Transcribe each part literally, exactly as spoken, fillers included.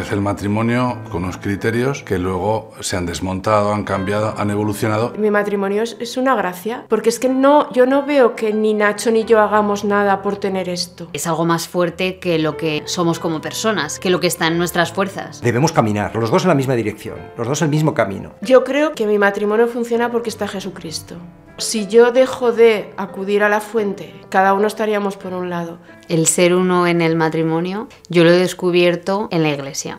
establece el matrimonio con unos criterios que luego se han desmontado, han cambiado, han evolucionado. Mi matrimonio es, es una gracia, porque es que no, yo no veo que ni Nacho ni yo hagamos nada por tener esto. Es algo más fuerte que lo que somos como personas, que lo que está en nuestras fuerzas. Debemos caminar, los dos en la misma dirección, los dos el mismo camino. Yo creo que mi matrimonio funciona porque está Jesucristo. Si yo dejo de acudir a la fuente, cada uno estaríamos por un lado. El ser uno en el matrimonio, yo lo he descubierto en la iglesia.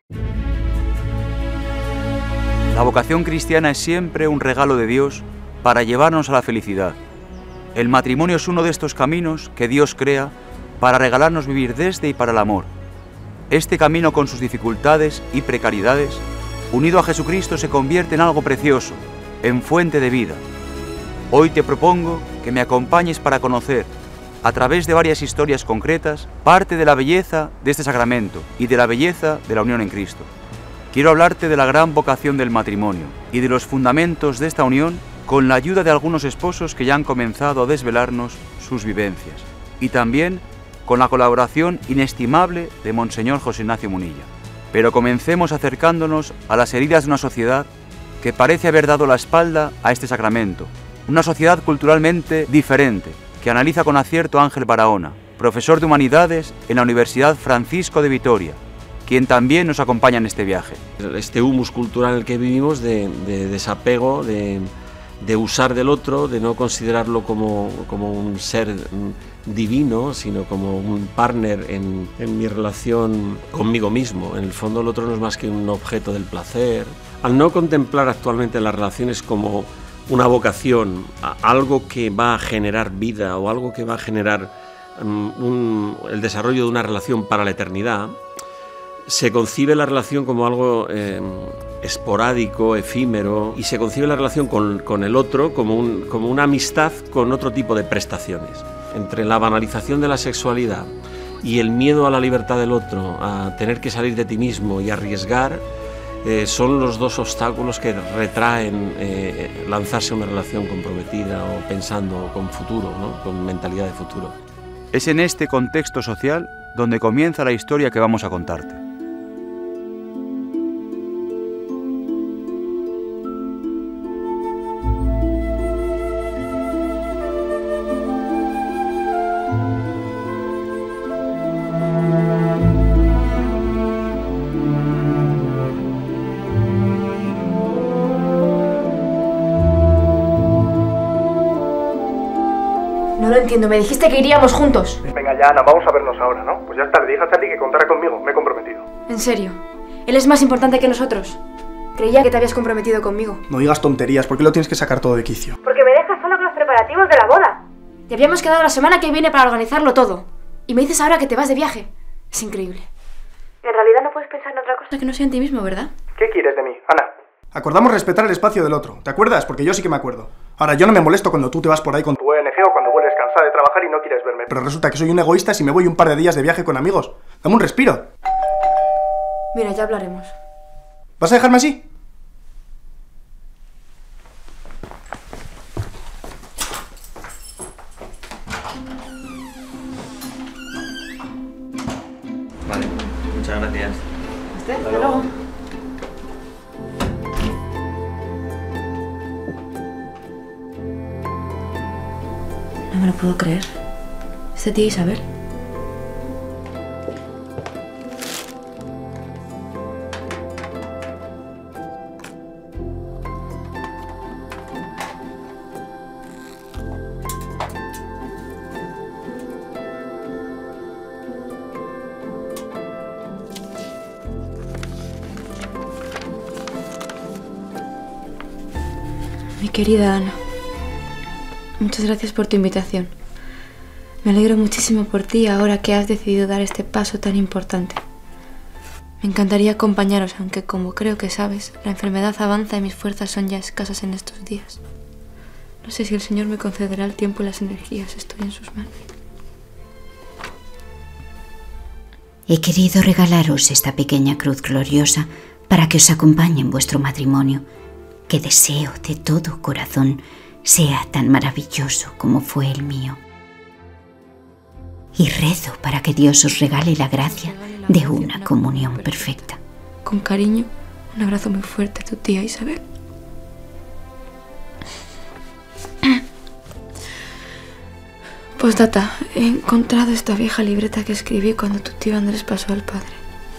La vocación cristiana es siempre un regalo de Dios para llevarnos a la felicidad. El matrimonio es uno de estos caminos que Dios crea para regalarnos vivir desde y para el amor. Este camino, con sus dificultades y precariedades, unido a Jesucristo, se convierte en algo precioso, en fuente de vida. Hoy te propongo que me acompañes para conocer, a través de varias historias concretas, parte de la belleza de este sacramento y de la belleza de la unión en Cristo. Quiero hablarte de la gran vocación del matrimonio y de los fundamentos de esta unión con la ayuda de algunos esposos que ya han comenzado a desvelarnos sus vivencias, y también con la colaboración inestimable de Monseñor José Ignacio Munilla. Pero comencemos acercándonos a las heridas de una sociedad que parece haber dado la espalda a este sacramento, una sociedad culturalmente diferente, que analiza con acierto Ángel Barahona, profesor de Humanidades en la Universidad Francisco de Vitoria, quien también nos acompaña en este viaje. Este humus cultural en el que vivimos de, de desapego, de, de usar del otro, de no considerarlo como, como un ser divino, sino como un partner en, en mi relación conmigo mismo. En el fondo el otro no es más que un objeto del placer. Al no contemplar actualmente las relaciones como una vocación, algo que va a generar vida o algo que va a generar um, un, el desarrollo de una relación para la eternidad, se concibe la relación como algo eh, esporádico, efímero, y se concibe la relación con, con el otro como, un, como una amistad con otro tipo de prestaciones. Entre la banalización de la sexualidad y el miedo a la libertad del otro, a tener que salir de ti mismo y arriesgar, Eh, son los dos obstáculos que retraen eh, lanzarse a una relación comprometida o pensando con futuro, ¿no? Con mentalidad de futuro. Es en este contexto social donde comienza la historia que vamos a contarte. No lo entiendo, me dijiste que iríamos juntos. Venga ya, Ana, vamos a vernos ahora, ¿no? Pues ya está, le dije a Charlie que contara conmigo, me he comprometido. ¿En serio? ¿Él es más importante que nosotros? Creía que te habías comprometido conmigo. No digas tonterías, ¿por qué lo tienes que sacar todo de quicio? Porque me dejas sola con los preparativos de la boda. Te habíamos quedado la semana que viene para organizarlo todo. Y me dices ahora que te vas de viaje. Es increíble. En realidad no puedes pensar en otra cosa que no sea en ti mismo, ¿verdad? ¿Qué quieres de mí, Ana? Acordamos respetar el espacio del otro, ¿te acuerdas? Porque yo sí que me acuerdo. Ahora, yo no me molesto cuando tú te vas por ahí con tu O N G o cuando vuelves cansada de trabajar y no quieres verme. Pero resulta que soy un egoísta si me voy un par de días de viaje con amigos. Dame un respiro. Mira, ya hablaremos. ¿Vas a dejarme así? Vale, muchas gracias. Hasta luego. No me lo puedo creer. ¿Es de ti, Isabel? Mi querida Ana, muchas gracias por tu invitación. Me alegro muchísimo por ti ahora que has decidido dar este paso tan importante. Me encantaría acompañaros, aunque como creo que sabes, la enfermedad avanza y mis fuerzas son ya escasas en estos días. No sé si el Señor me concederá el tiempo y las energías, estoy en sus manos. He querido regalaros esta pequeña cruz gloriosa para que os acompañe en vuestro matrimonio, que deseo de todo corazón sea tan maravilloso como fue el mío. Y rezo para que Dios os regale la gracia de una comunión perfecta. Con cariño, un abrazo muy fuerte a tu tía Isabel. Postdata, he encontrado esta vieja libreta que escribí cuando tu tío Andrés pasó al padre.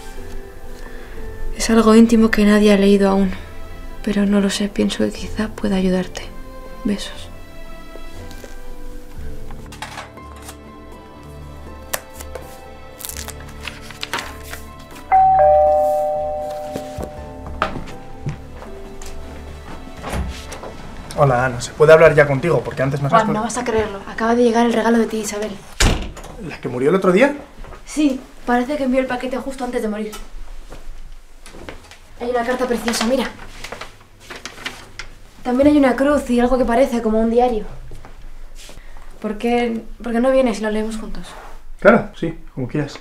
Es algo íntimo que nadie ha leído aún, pero no lo sé, pienso que quizá pueda ayudarte. Besos. Hola, Ana, ¿se puede hablar ya contigo? Porque antes me has... Juan, no vas a creerlo. Acaba de llegar el regalo de tía Isabel. ¿La que murió el otro día? Sí, parece que envió el paquete justo antes de morir. Hay una carta preciosa, mira. También hay una cruz y algo que parece como un diario. ¿Por qué, ¿Por qué no vienes y lo leemos juntos? Claro, sí, como quieras.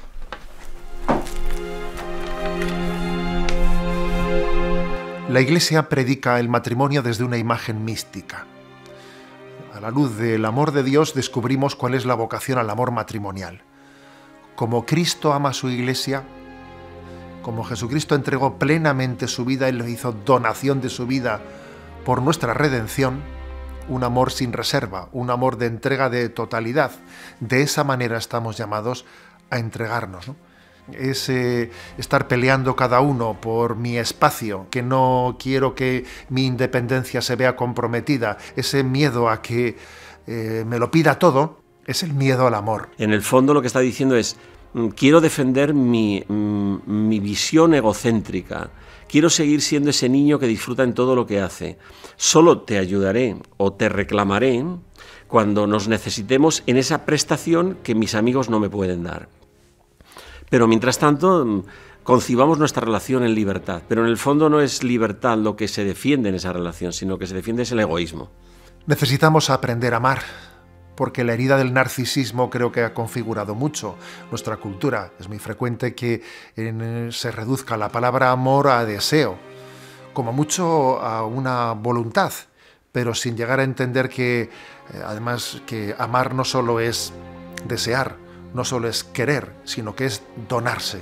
La Iglesia predica el matrimonio desde una imagen mística. A la luz del amor de Dios descubrimos cuál es la vocación al amor matrimonial. Como Cristo ama a su Iglesia, como Jesucristo entregó plenamente su vida, Él hizo donación de su vida por nuestra redención, un amor sin reserva, un amor de entrega de totalidad. De esa manera estamos llamados a entregarnos, ¿no? Es eh, estar peleando cada uno por mi espacio, que no quiero que mi independencia se vea comprometida. Ese miedo a que eh, me lo pida todo es el miedo al amor. En el fondo lo que está diciendo es, quiero defender mi, mi visión egocéntrica, quiero seguir siendo ese niño que disfruta en todo lo que hace. Solo te ayudaré o te reclamaré cuando nos necesitemos en esa prestación que mis amigos no me pueden dar. Pero mientras tanto, concibamos nuestra relación en libertad. Pero en el fondo no es libertad lo que se defiende en esa relación, sino que se defiende es el egoísmo. Necesitamos aprender a amar, porque la herida del narcisismo creo que ha configurado mucho nuestra cultura. Es muy frecuente que en, se reduzca la palabra amor a deseo, como mucho a una voluntad, pero sin llegar a entender que, eh, además, que amar no solo es desear, no solo es querer, sino que es donarse.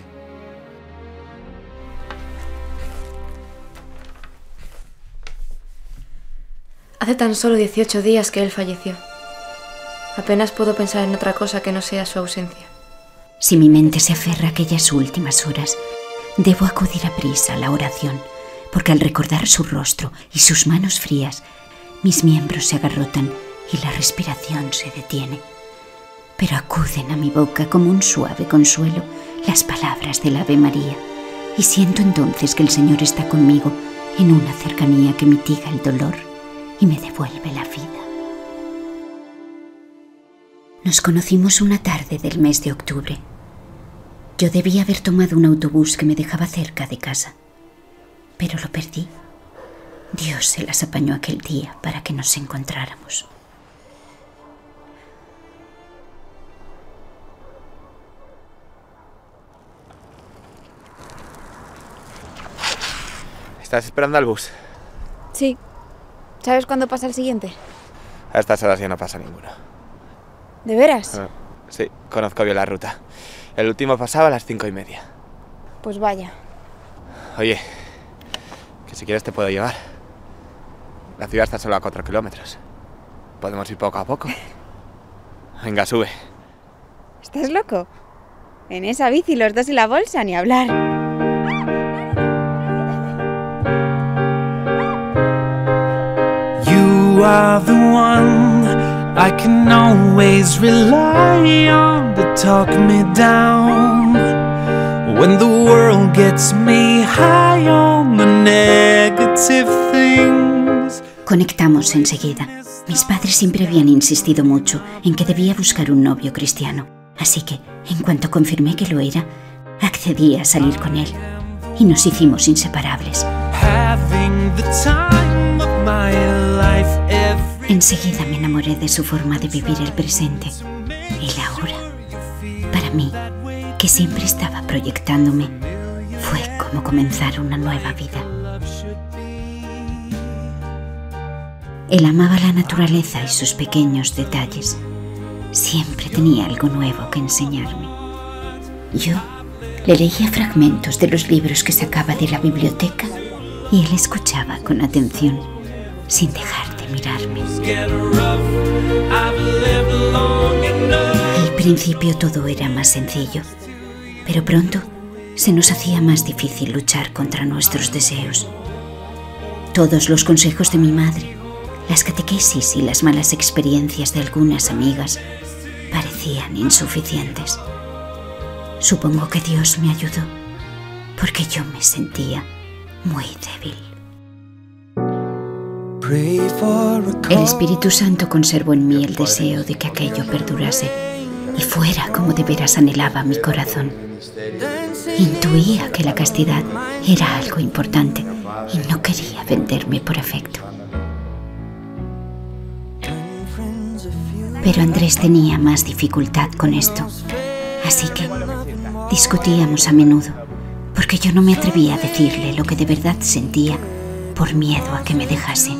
Hace tan solo dieciocho días que él falleció. Apenas puedo pensar en otra cosa que no sea su ausencia. Si mi mente se aferra a aquellas últimas horas, debo acudir a prisa a la oración, porque al recordar su rostro y sus manos frías, mis miembros se agarrotan y la respiración se detiene. Pero acuden a mi boca como un suave consuelo las palabras del Ave María, y siento entonces que el Señor está conmigo en una cercanía que mitiga el dolor y me devuelve la vida. Nos conocimos una tarde del mes de octubre. Yo debía haber tomado un autobús que me dejaba cerca de casa, pero lo perdí. Dios se las apañó aquel día para que nos encontráramos. ¿Estás esperando al bus? Sí. ¿Sabes cuándo pasa el siguiente? A estas horas ya no pasa ninguno. ¿De veras? Uh, sí, conozco bien la ruta. El último pasaba a las cinco y media. Pues vaya. Oye, que si quieres te puedo llevar. La ciudad está solo a cuatro kilómetros. Podemos ir poco a poco. Venga, sube. ¿Estás loco? En esa bici los dos en la bolsa, ni hablar. You are the one I can always rely on to talk me down when the world gets me high on the negative things. Conectamos enseguida. Mis padres siempre habían insistido mucho en que debía buscar un novio cristiano, así que, en cuanto confirmé que lo era, accedí a salir con él y nos hicimos inseparables. Enseguida me enamoré de su forma de vivir el presente, el ahora. Para mí, que siempre estaba proyectándome, fue como comenzar una nueva vida. Él amaba la naturaleza y sus pequeños detalles. Siempre tenía algo nuevo que enseñarme. Yo Le leía fragmentos de los libros que sacaba de la biblioteca y él escuchaba con atención, sin dejar de mirarme. Al principio todo era más sencillo, pero pronto se nos hacía más difícil luchar contra nuestros deseos. Todos los consejos de mi madre, las catequesis y las malas experiencias de algunas amigas parecían insuficientes. Supongo que Dios me ayudó, porque yo me sentía muy débil. El Espíritu Santo conservó en mí el deseo de que aquello perdurase y fuera como de veras anhelaba mi corazón. Intuía que la castidad era algo importante y no quería venderme por afecto. Pero Andrés tenía más dificultad con esto, así que discutíamos a menudo, porque yo no me atrevía a decirle lo que de verdad sentía por miedo a que me dejase.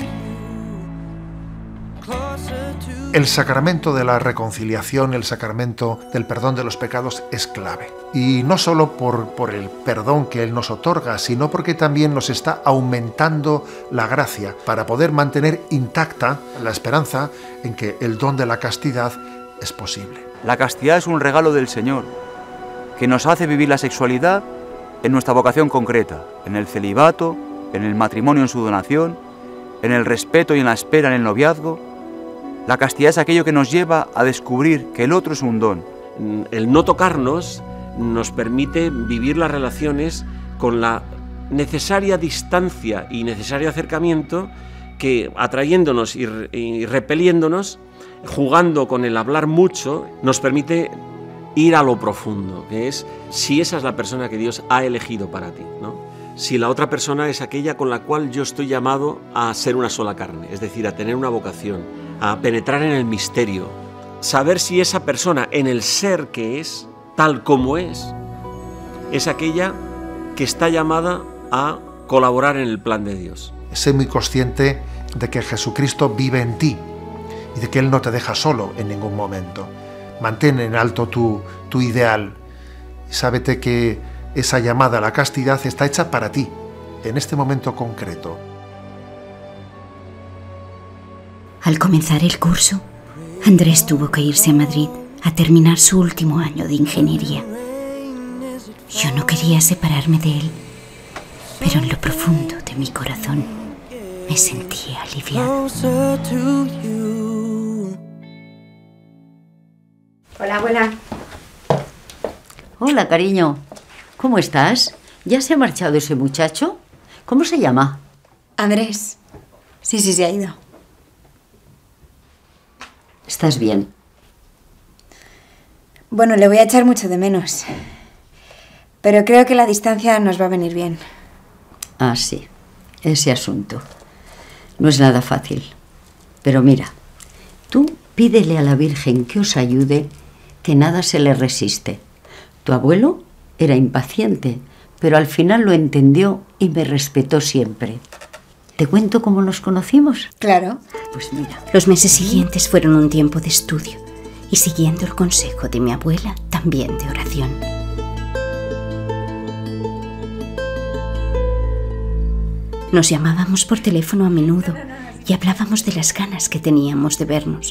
El sacramento de la reconciliación, el sacramento del perdón de los pecados es clave. Y no solo por, por el perdón que Él nos otorga, sino porque también nos está aumentando la gracia para poder mantener intacta la esperanza en que el don de la castidad es posible. La castidad es un regalo del Señor que nos hace vivir la sexualidad en nuestra vocación concreta, en el celibato, en el matrimonio en su donación, en el respeto y en la espera en el noviazgo. La castidad es aquello que nos lleva a descubrir que el otro es un don. El no tocarnos nos permite vivir las relaciones con la necesaria distancia y necesario acercamiento que, atrayéndonos y, y repeliéndonos, jugando con el hablar mucho, nos permite ir a lo profundo, que es si esa es la persona que Dios ha elegido para ti, ¿no? Si la otra persona es aquella con la cual yo estoy llamado a ser una sola carne, es decir, a tener una vocación, a penetrar en el misterio, saber si esa persona en el ser que es, tal como es, es aquella que está llamada a colaborar en el plan de Dios. Sé muy consciente de que Jesucristo vive en ti y de que Él no te deja solo en ningún momento. Mantén en alto tu, tu ideal y sábete que esa llamada a la castidad está hecha para ti, en este momento concreto. Al comenzar el curso, Andrés tuvo que irse a Madrid a terminar su último año de ingeniería. Yo no quería separarme de él, pero en lo profundo de mi corazón me sentía aliviada. Hola, abuela. Hola, cariño. ¿Cómo estás? ¿Ya se ha marchado ese muchacho? ¿Cómo se llama? Andrés. Sí, sí, se ha ido. ¿Estás bien? Bueno, le voy a echar mucho de menos. Pero creo que la distancia nos va a venir bien. Ah, sí. Ese asunto. No es nada fácil. Pero mira, tú pídele a la Virgen que os ayude, que nada se le resiste. Tu abuelo era impaciente, pero al final lo entendió y me respetó siempre. ¿Te cuento cómo nos conocimos? Claro. Pues mira. Los meses siguientes fueron un tiempo de estudio y, siguiendo el consejo de mi abuela, también de oración. Nos llamábamos por teléfono a menudo y hablábamos de las ganas que teníamos de vernos.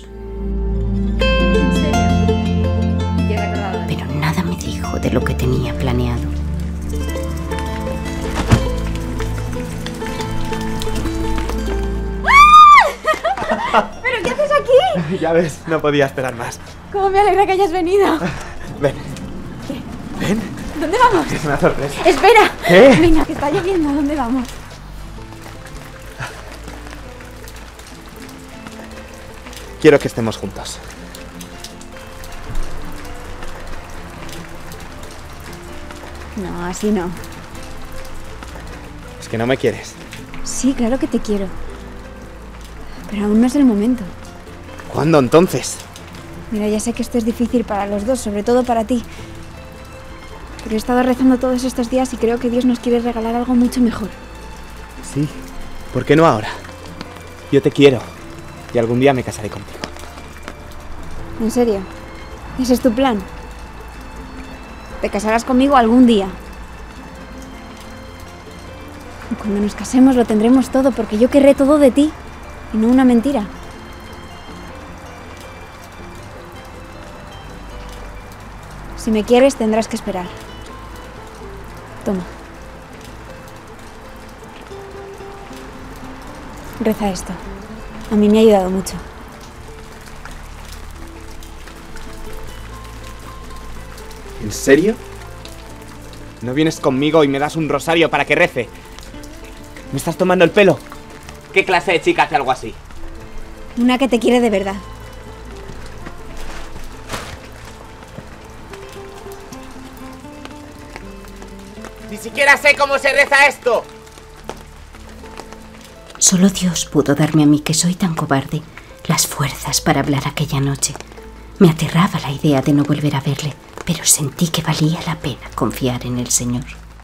Pero nada me dijo de lo que tenía planeado. ¿Pero qué haces aquí? Ya ves, no podía esperar más. ¿Cómo me alegra que hayas venido? Ven. ¿Qué? Ven. ¿Dónde vamos? Es una sorpresa. ¡Espera! ¿Qué? Venga, que está lloviendo. ¿Dónde vamos? Quiero que estemos juntos. No, así no. Es que no me quieres. Sí, claro que te quiero. Pero aún no es el momento. ¿Cuándo entonces? Mira, ya sé que esto es difícil para los dos, sobre todo para ti. Pero he estado rezando todos estos días y creo que Dios nos quiere regalar algo mucho mejor. Sí. ¿Por qué no ahora? Yo te quiero. Y algún día me casaré contigo. ¿En serio? ¿Ese es tu plan? te casarás conmigo algún día. Y cuando nos casemos lo tendremos todo, porque yo querré todo de ti, y no una mentira. Si me quieres, tendrás que esperar. Toma. Reza esto. A mí me ha ayudado mucho. ¿En serio? ¿No vienes conmigo y me das un rosario para que rece? ¿Me estás tomando el pelo? ¿Qué clase de chica hace algo así? Una que te quiere de verdad. ¡Ni siquiera sé cómo se reza esto! Solo Dios pudo darme a mí, que soy tan cobarde, las fuerzas para hablar aquella noche. Me aterraba la idea de no volver a verle, pero sentí que valía la pena confiar en el Señor.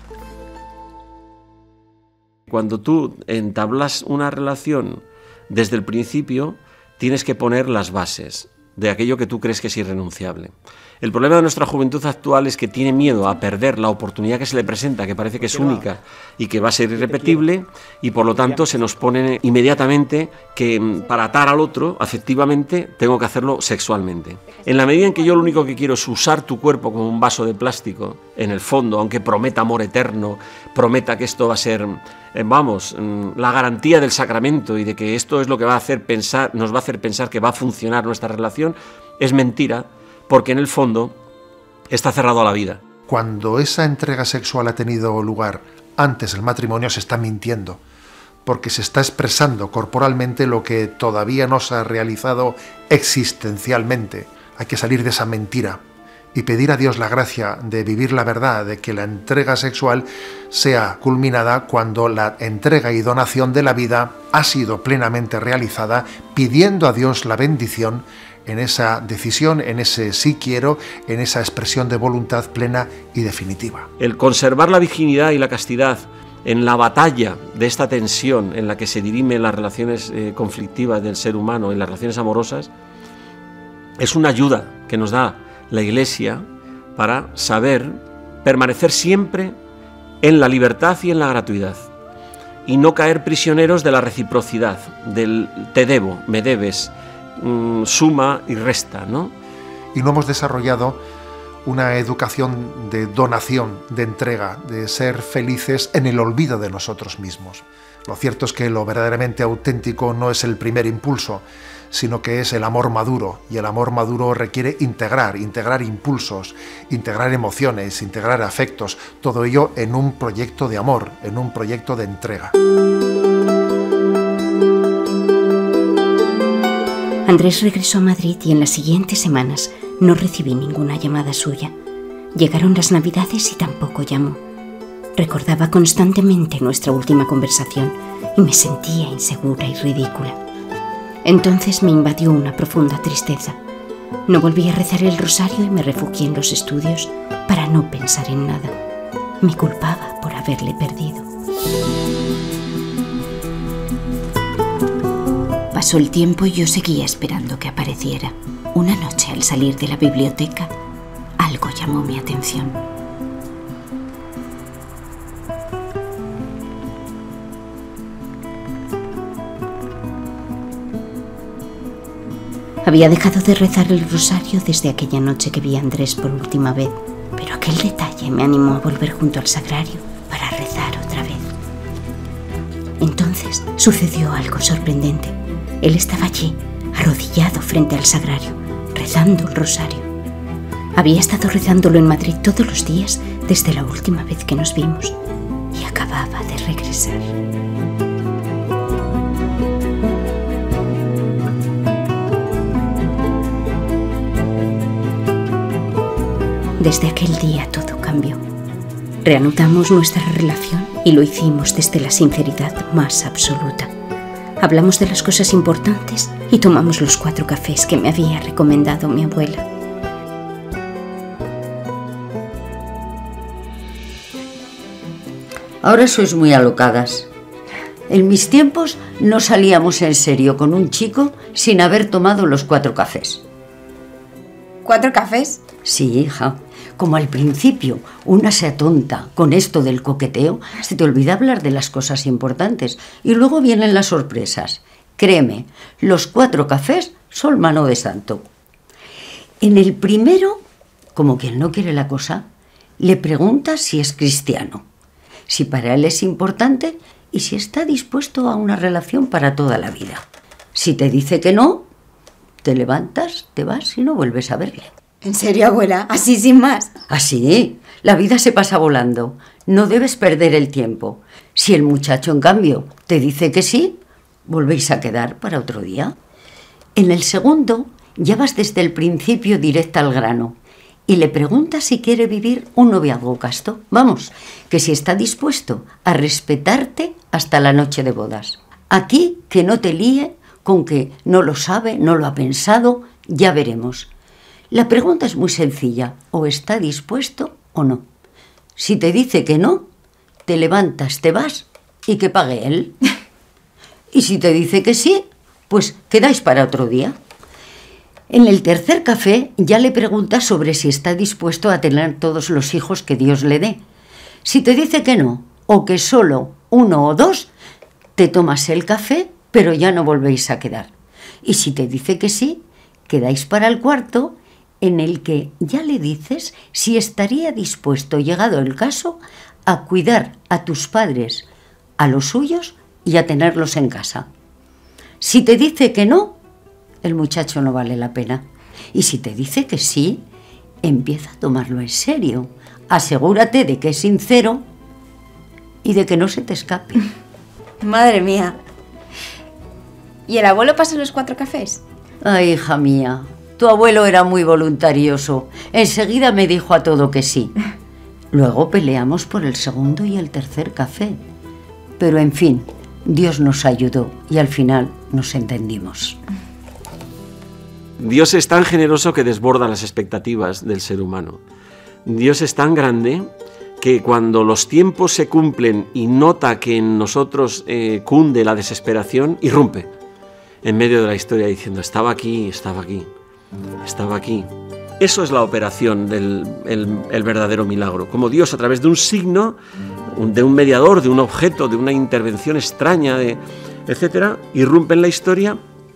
Cuando tú entablas una relación desde el principio, tienes que poner las bases de aquello que tú crees que es irrenunciable. El problema de nuestra juventud actual es que tiene miedo a perder la oportunidad que se le presenta, que parece que es única y que va a ser irrepetible, y por lo tanto se nos pone inmediatamente que para atar al otro afectivamente tengo que hacerlo sexualmente. En la medida en que yo lo único que quiero es usar tu cuerpo como un vaso de plástico, en el fondo, aunque prometa amor eterno, prometa que esto va a ser, eh, vamos, la garantía del sacramento y de que esto es lo que va a hacer pensar, nos va a hacer pensar que va a funcionar nuestra relación, es mentira, porque en el fondo está cerrado a la vida. Cuando esa entrega sexual ha tenido lugar antes del matrimonio, se está mintiendo, porque se está expresando corporalmente lo que todavía no se ha realizado existencialmente. Hay que salir de esa mentira y pedir a Dios la gracia de vivir la verdad, de que la entrega sexual sea culminada cuando la entrega y donación de la vida ha sido plenamente realizada, pidiendo a Dios la bendición en esa decisión, en ese sí quiero, en esa expresión de voluntad plena y definitiva. El conservar la virginidad y la castidad en la batalla de esta tensión en la que se dirimen las relaciones eh, conflictivas del ser humano, en las relaciones amorosas, es una ayuda que nos da la Iglesia para saber permanecer siempre en la libertad y en la gratuidad, y no caer prisioneros de la reciprocidad, del te debo, me debes, suma y resta, ¿no? Y no hemos desarrollado una educación de donación, de entrega, de ser felices en el olvido de nosotros mismos. Lo cierto es que lo verdaderamente auténtico no es el primer impulso, sino que es el amor maduro, y el amor maduro requiere integrar, integrar impulsos, integrar emociones, integrar afectos, todo ello en un proyecto de amor, en un proyecto de entrega. Andrés regresó a Madrid y en las siguientes semanas no recibí ninguna llamada suya. Llegaron las Navidades y tampoco llamó. Recordaba constantemente nuestra última conversación y me sentía insegura y ridícula. Entonces me invadió una profunda tristeza. No volví a rezar el rosario y me refugié en los estudios para no pensar en nada. Me culpaba por haberle perdido. Pasó el tiempo y yo seguía esperando que apareciera. Una noche, al salir de la biblioteca, algo llamó mi atención. Había dejado de rezar el rosario desde aquella noche que vi a Andrés por última vez, pero aquel detalle me animó a volver junto al sagrario para rezar otra vez. Entonces sucedió algo sorprendente. Él estaba allí, arrodillado frente al sagrario, rezando el rosario. Había estado rezándolo en Madrid todos los días desde la última vez que nos vimos y acababa de regresar. Desde aquel día todo cambió. Reanudamos nuestra relación y lo hicimos desde la sinceridad más absoluta. Hablamos de las cosas importantes y tomamos los cuatro cafés que me había recomendado mi abuela. Ahora sois muy alocadas. En mis tiempos no salíamos en serio con un chico sin haber tomado los cuatro cafés. cuatro cafés. Sí, hija. Como al principio una se atonta con esto del coqueteo, se te olvida hablar de las cosas importantes y luego vienen las sorpresas. Créeme, los cuatro cafés son mano de santo. En el primero, como quien no quiere la cosa, le preguntas si es cristiano, si para él es importante y si está dispuesto a una relación para toda la vida. Si te dice que no, te levantas, te vas y no vuelves a verle. ¿En serio, abuela? ¿Así sin más? Así, la vida se pasa volando. No debes perder el tiempo. Si el muchacho, en cambio, te dice que sí, volvéis a quedar para otro día. En el segundo, ya vas desde el principio directa al grano y le preguntas si quiere vivir un noviazgo casto. Vamos, que si está dispuesto a respetarte hasta la noche de bodas. Aquí, que no te líe con que no lo sabe, no lo ha pensado, ya veremos. La pregunta es muy sencilla, o está dispuesto o no. Si te dice que no, te levantas, te vas y que pague él. Y si te dice que sí, pues quedáis para otro día. En el tercer café ya le preguntas sobre si está dispuesto a tener todos los hijos que Dios le dé. Si te dice que no, o que solo uno o dos, te tomas el café, pero ya no volvéis a quedar. Y si te dice que sí, quedáis para el cuarto, en el que ya le dices si estaría dispuesto, llegado el caso, a cuidar a tus padres, a los suyos y a tenerlos en casa. Si te dice que no, el muchacho no vale la pena. Y si te dice que sí, empieza a tomarlo en serio. Asegúrate de que es sincero y de que no se te escape. Madre mía. ¿Y el abuelo pasó los cuatro cafés? Ay, hija mía, tu abuelo era muy voluntarioso. Enseguida me dijo a todo que sí. Luego peleamos por el segundo y el tercer café. Pero en fin, Dios nos ayudó y al final nos entendimos. Dios es tan generoso que desborda las expectativas del ser humano. Dios es tan grande que cuando los tiempos se cumplen y nota que en nosotros eh, cunde la desesperación, irrumpe en medio de la historia diciendo: estaba aquí, estaba aquí, estaba aquí. Eso es la operación del el, el verdadero milagro. Como Dios, a través de un signo, de un mediador, de un objeto, de una intervención extraña, de, etcétera, irrumpe en la historia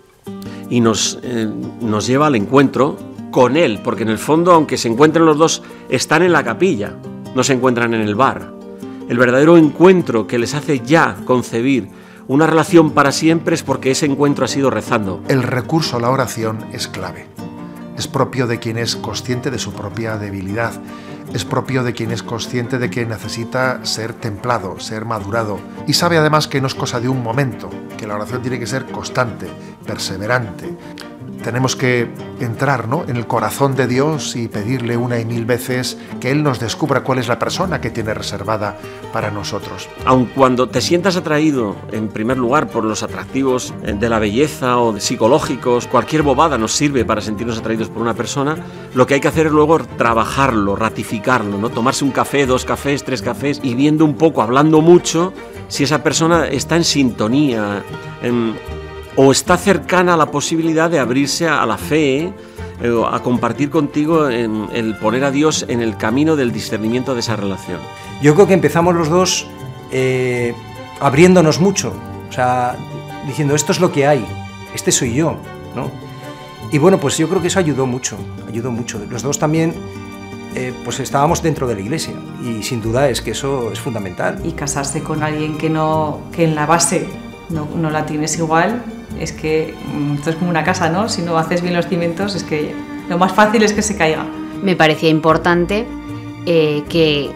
y nos, eh, nos lleva al encuentro con Él, porque en el fondo, aunque se encuentren los dos, están en la capilla, no se encuentran en el bar. El verdadero encuentro que les hace ya concebir una relación para siempre es porque ese encuentro ha sido rezando. El recurso a la oración es clave. Es propio de quien es consciente de su propia debilidad. Es propio de quien es consciente de que necesita ser templado, ser madurado. Y sabe además que no es cosa de un momento, que la oración tiene que ser constante, perseverante. Tenemos que entrar, ¿no?, en el corazón de Dios y pedirle una y mil veces que Él nos descubra cuál es la persona que tiene reservada para nosotros. Aun cuando te sientas atraído, en primer lugar, por los atractivos de la belleza o de psicológicos, cualquier bobada nos sirve para sentirnos atraídos por una persona, lo que hay que hacer es luego trabajarlo, ratificarlo, ¿no? Tomarse un café, dos cafés, tres cafés y viendo un poco, hablando mucho, si esa persona está en sintonía, en... o está cercana a la posibilidad de abrirse a la fe, eh, a compartir contigo en el poner a Dios en el camino del discernimiento de esa relación. Yo creo que empezamos los dos eh, abriéndonos mucho, o sea, diciendo esto es lo que hay, este soy yo, ¿no? Y bueno, pues yo creo que eso ayudó mucho, ayudó mucho. Los dos también, eh, pues estábamos dentro de la iglesia y sin duda es que eso es fundamental. Y casarse con alguien que no, que en la base no, no la tienes igual, es que esto es como una casa, ¿no? Si no haces bien los cimientos, es que lo más fácil es que se caiga. Me parecía importante eh, que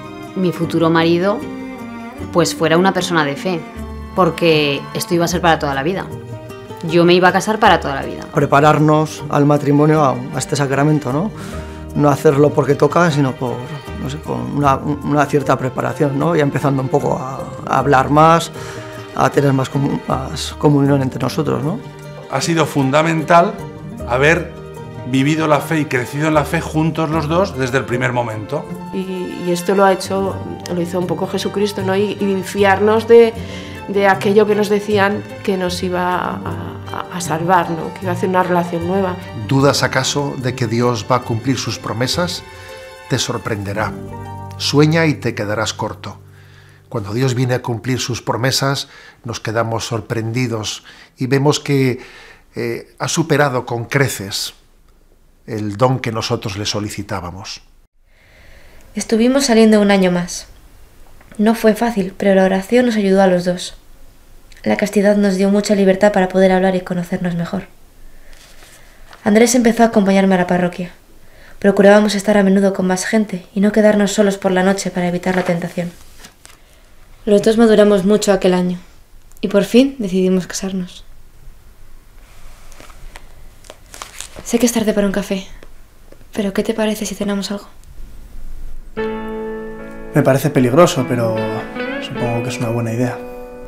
mi futuro marido pues fuera una persona de fe, porque esto iba a ser para toda la vida. Yo me iba a casar para toda la vida. Prepararnos al matrimonio, a, a este sacramento, ¿no? No hacerlo porque toca, sino por, no sé, con una, una cierta preparación, ¿no? Ya empezando un poco a, a hablar más, a tener más, comun, más comunión entre nosotros, ¿no? Ha sido fundamental haber vivido la fe y crecido en la fe juntos los dos desde el primer momento. Y, y esto lo ha hecho, lo hizo un poco Jesucristo, ¿no? Y, y fiarnos de, de aquello que nos decían que nos iba a, a, a salvar, ¿no? Que iba a hacer una relación nueva. ¿Dudas acaso de que Dios va a cumplir sus promesas? Te sorprenderá. Sueña y te quedarás corto. Cuando Dios viene a cumplir sus promesas, nos quedamos sorprendidos y vemos que eh, ha superado con creces el don que nosotros le solicitábamos. Estuvimos saliendo un año más. No fue fácil, pero la oración nos ayudó a los dos. La castidad nos dio mucha libertad para poder hablar y conocernos mejor. Andrés empezó a acompañarme a la parroquia. Procurábamos estar a menudo con más gente y no quedarnos solos por la noche para evitar la tentación. Los dos maduramos mucho aquel año y por fin decidimos casarnos. Sé que es tarde para un café, pero ¿qué te parece si cenamos algo? Me parece peligroso, pero supongo que es una buena idea.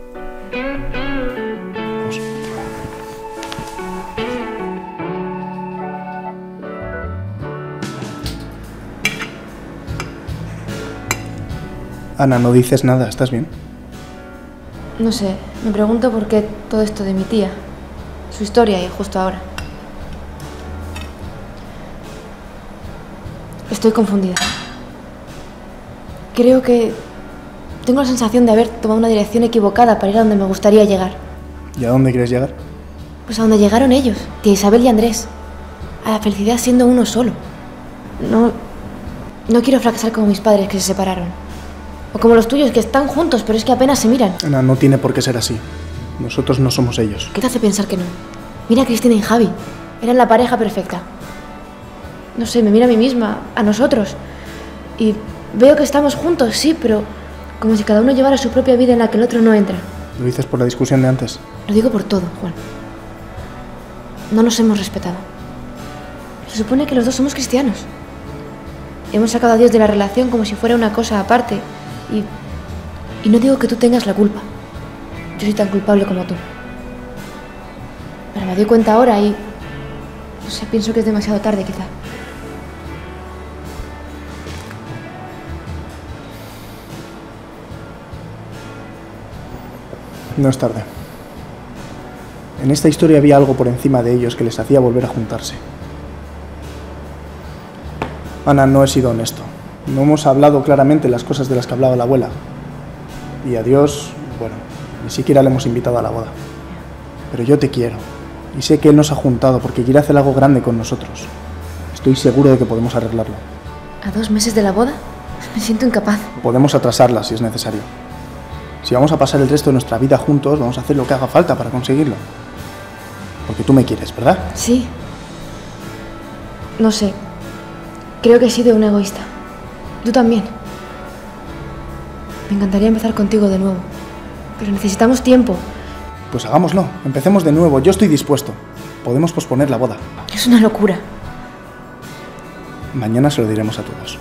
Vamos. Ana, no dices nada, ¿estás bien? No sé, me pregunto por qué todo esto de mi tía, su historia y justo ahora. Estoy confundida. Creo que tengo la sensación de haber tomado una dirección equivocada para ir a donde me gustaría llegar. ¿Y a dónde quieres llegar? Pues a donde llegaron ellos, tía Isabel y Andrés. A la felicidad siendo uno solo. No, no quiero fracasar como mis padres que se separaron. O como los tuyos que están juntos, pero es que apenas se miran. Ana, no tiene por qué ser así. Nosotros no somos ellos. ¿Qué te hace pensar que no? Mira a Cristina y Javi. Eran la pareja perfecta. No sé, me miro a mí misma, a nosotros. Y veo que estamos juntos, sí, pero como si cada uno llevara su propia vida en la que el otro no entra. ¿Lo dices por la discusión de antes? Lo digo por todo, Juan. No nos hemos respetado. Se supone que los dos somos cristianos. Hemos sacado a Dios de la relación como si fuera una cosa aparte. Y, y no digo que tú tengas la culpa. Yo soy tan culpable como tú. Pero me doy cuenta ahora y... no sé, pienso que es demasiado tarde quizá. No es tarde. En esta historia había algo por encima de ellos que les hacía volver a juntarse. Ana, no he sido honesto. No hemos hablado claramente las cosas de las que hablaba la abuela. Y a Dios, bueno, ni siquiera le hemos invitado a la boda. Pero yo te quiero. Y sé que Él nos ha juntado porque quiere hacer algo grande con nosotros. Estoy seguro de que podemos arreglarlo. ¿A dos meses de la boda? Me siento incapaz. Podemos atrasarla si es necesario. Si vamos a pasar el resto de nuestra vida juntos, vamos a hacer lo que haga falta para conseguirlo. Porque tú me quieres, ¿verdad? Sí. No sé. Creo que he sido un egoísta. Tú también. Me encantaría empezar contigo de nuevo. Pero necesitamos tiempo. Pues hagámoslo. Empecemos de nuevo. Yo estoy dispuesto. Podemos posponer la boda. Es una locura. Mañana se lo diremos a todos.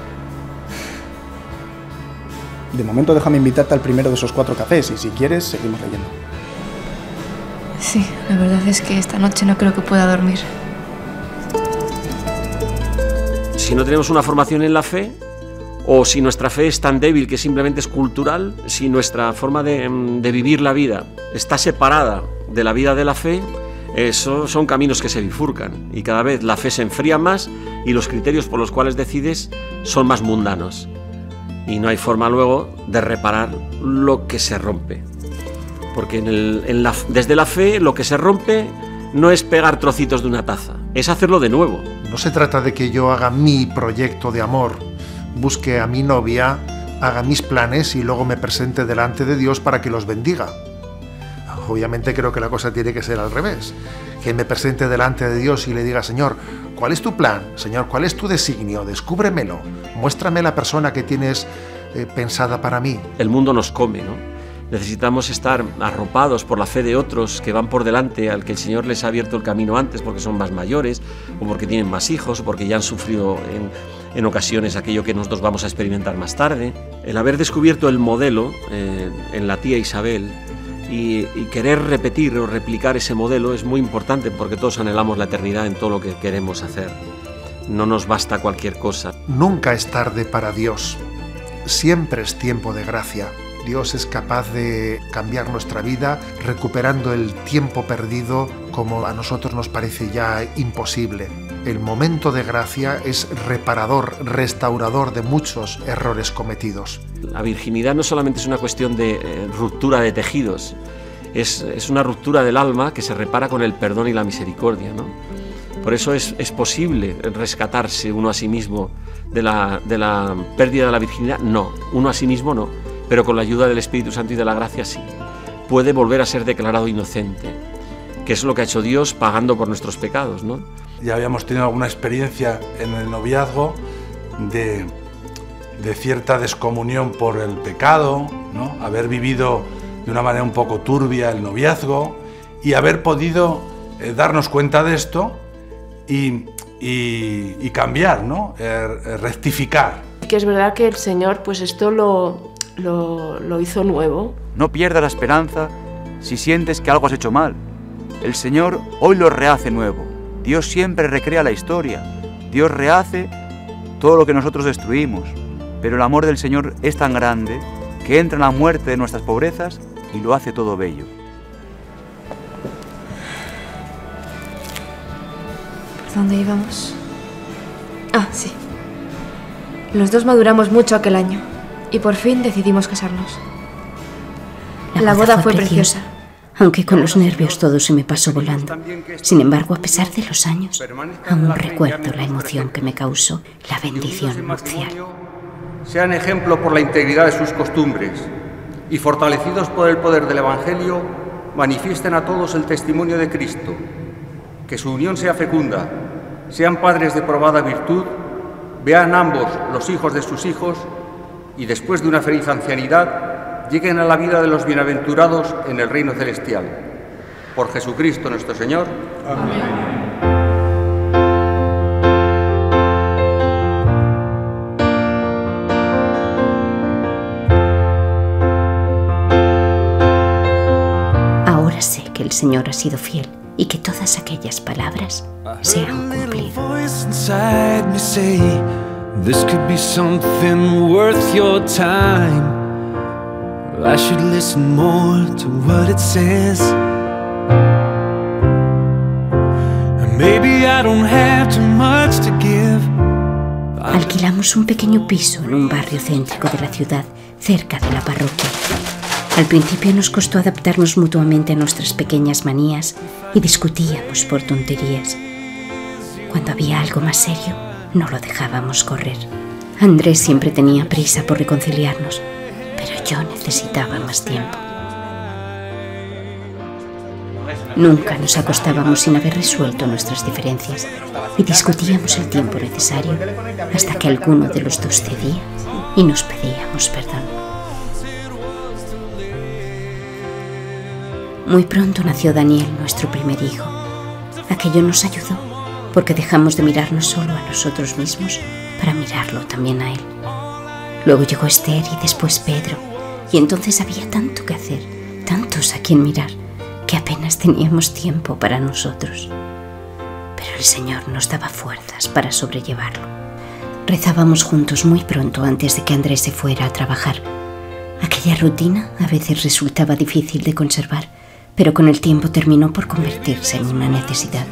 De momento déjame invitarte al primero de esos cuatro cafés y si quieres seguimos leyendo. Sí, la verdad es que esta noche no creo que pueda dormir. Si no tenemos una formación en la fe, o si nuestra fe es tan débil que simplemente es cultural, si nuestra forma de, de vivir la vida está separada de la vida de la fe, eso son caminos que se bifurcan y cada vez la fe se enfría más y los criterios por los cuales decides son más mundanos. Y no hay forma luego de reparar lo que se rompe. Porque en el, en la, desde la fe lo que se rompe no es pegar trocitos de una taza, es hacerlo de nuevo. No se trata de que yo haga mi proyecto de amor, busque a mi novia, haga mis planes y luego me presente delante de Dios para que los bendiga. Obviamente creo que la cosa tiene que ser al revés. Que me presente delante de Dios y le diga: Señor, ¿cuál es tu plan? Señor, ¿cuál es tu designio? Descúbremelo. Muéstrame la persona que tienes eh, pensada para mí. El mundo nos come, ¿no? Necesitamos estar arropados por la fe de otros que van por delante, al que el Señor les ha abierto el camino antes porque son más mayores, o porque tienen más hijos, o porque ya han sufrido en, en ocasiones aquello que nosotros vamos a experimentar más tarde. El haber descubierto el modelo eh, en la tía Isabel y, y querer repetir o replicar ese modelo es muy importante porque todos anhelamos la eternidad en todo lo que queremos hacer. No nos basta cualquier cosa. Nunca es tarde para Dios. Siempre es tiempo de gracia. Dios es capaz de cambiar nuestra vida recuperando el tiempo perdido como a nosotros nos parece ya imposible. El momento de gracia es reparador, restaurador de muchos errores cometidos. La virginidad no solamente es una cuestión de eh, ruptura de tejidos, es, es una ruptura del alma que se repara con el perdón y la misericordia, ¿no? Por eso es, es posible rescatarse uno a sí mismo de la, de la pérdida de la virginidad. No, uno a sí mismo no, pero con la ayuda del Espíritu Santo y de la gracia sí. Puede volver a ser declarado inocente, que es lo que ha hecho Dios pagando por nuestros pecados, ¿no? Ya habíamos tenido alguna experiencia en el noviazgo de, de cierta descomunión por el pecado, ¿no? Haber vivido de una manera un poco turbia el noviazgo y haber podido eh, darnos cuenta de esto y, y, y cambiar, ¿no? Eh, rectificar. Que es verdad que el Señor pues esto lo, lo, lo hizo nuevo. No pierdas la esperanza si sientes que algo has hecho mal. El Señor hoy lo rehace nuevo. Dios siempre recrea la historia. Dios rehace todo lo que nosotros destruimos. Pero el amor del Señor es tan grande que entra en la muerte de nuestras pobrezas y lo hace todo bello. ¿Por dónde íbamos? Ah, sí. Los dos maduramos mucho aquel año y por fin decidimos casarnos. La, la boda, boda fue fue preciosa, preciosa. Aunque con los nervios todo se me pasó volando. Sin embargo, a pesar de los años, aún recuerdo la emoción que me causó la bendición nupcial. Sean ejemplo por la integridad de sus costumbres y fortalecidos por el poder del Evangelio, manifiesten a todos el testimonio de Cristo. Que su unión sea fecunda, sean padres de probada virtud, vean ambos los hijos de sus hijos y después de una feliz ancianidad, lleguen a la vida de los bienaventurados en el reino celestial. Por Jesucristo nuestro Señor. Amén. Ahora sé que el Señor ha sido fiel y que todas aquellas palabras se han cumplido. I should listen more to what it says. And maybe I don't have too much to give. Alquilamos un pequeño piso en un barrio céntrico de la ciudad, cerca de la parroquia. Al principio nos costó adaptarnos mutuamente a nuestras pequeñas manías y discutíamos por tonterías. Cuando había algo más serio, no lo dejábamos correr. Andrés siempre tenía prisa por reconciliarnos, pero yo necesitaba más tiempo. Nunca nos acostábamos sin haber resuelto nuestras diferencias y discutíamos el tiempo necesario hasta que alguno de los dos cedía y nos pedíamos perdón. Muy pronto nació Daniel, nuestro primer hijo. Aquello nos ayudó porque dejamos de mirarnos solo a nosotros mismos para mirarlo también a él. Luego llegó Esther y después Pedro, y entonces había tanto que hacer, tantos a quien mirar, que apenas teníamos tiempo para nosotros. Pero el Señor nos daba fuerzas para sobrellevarlo. Rezábamos juntos muy pronto antes de que Andrés se fuera a trabajar. Aquella rutina a veces resultaba difícil de conservar, pero con el tiempo terminó por convertirse en una necesidad.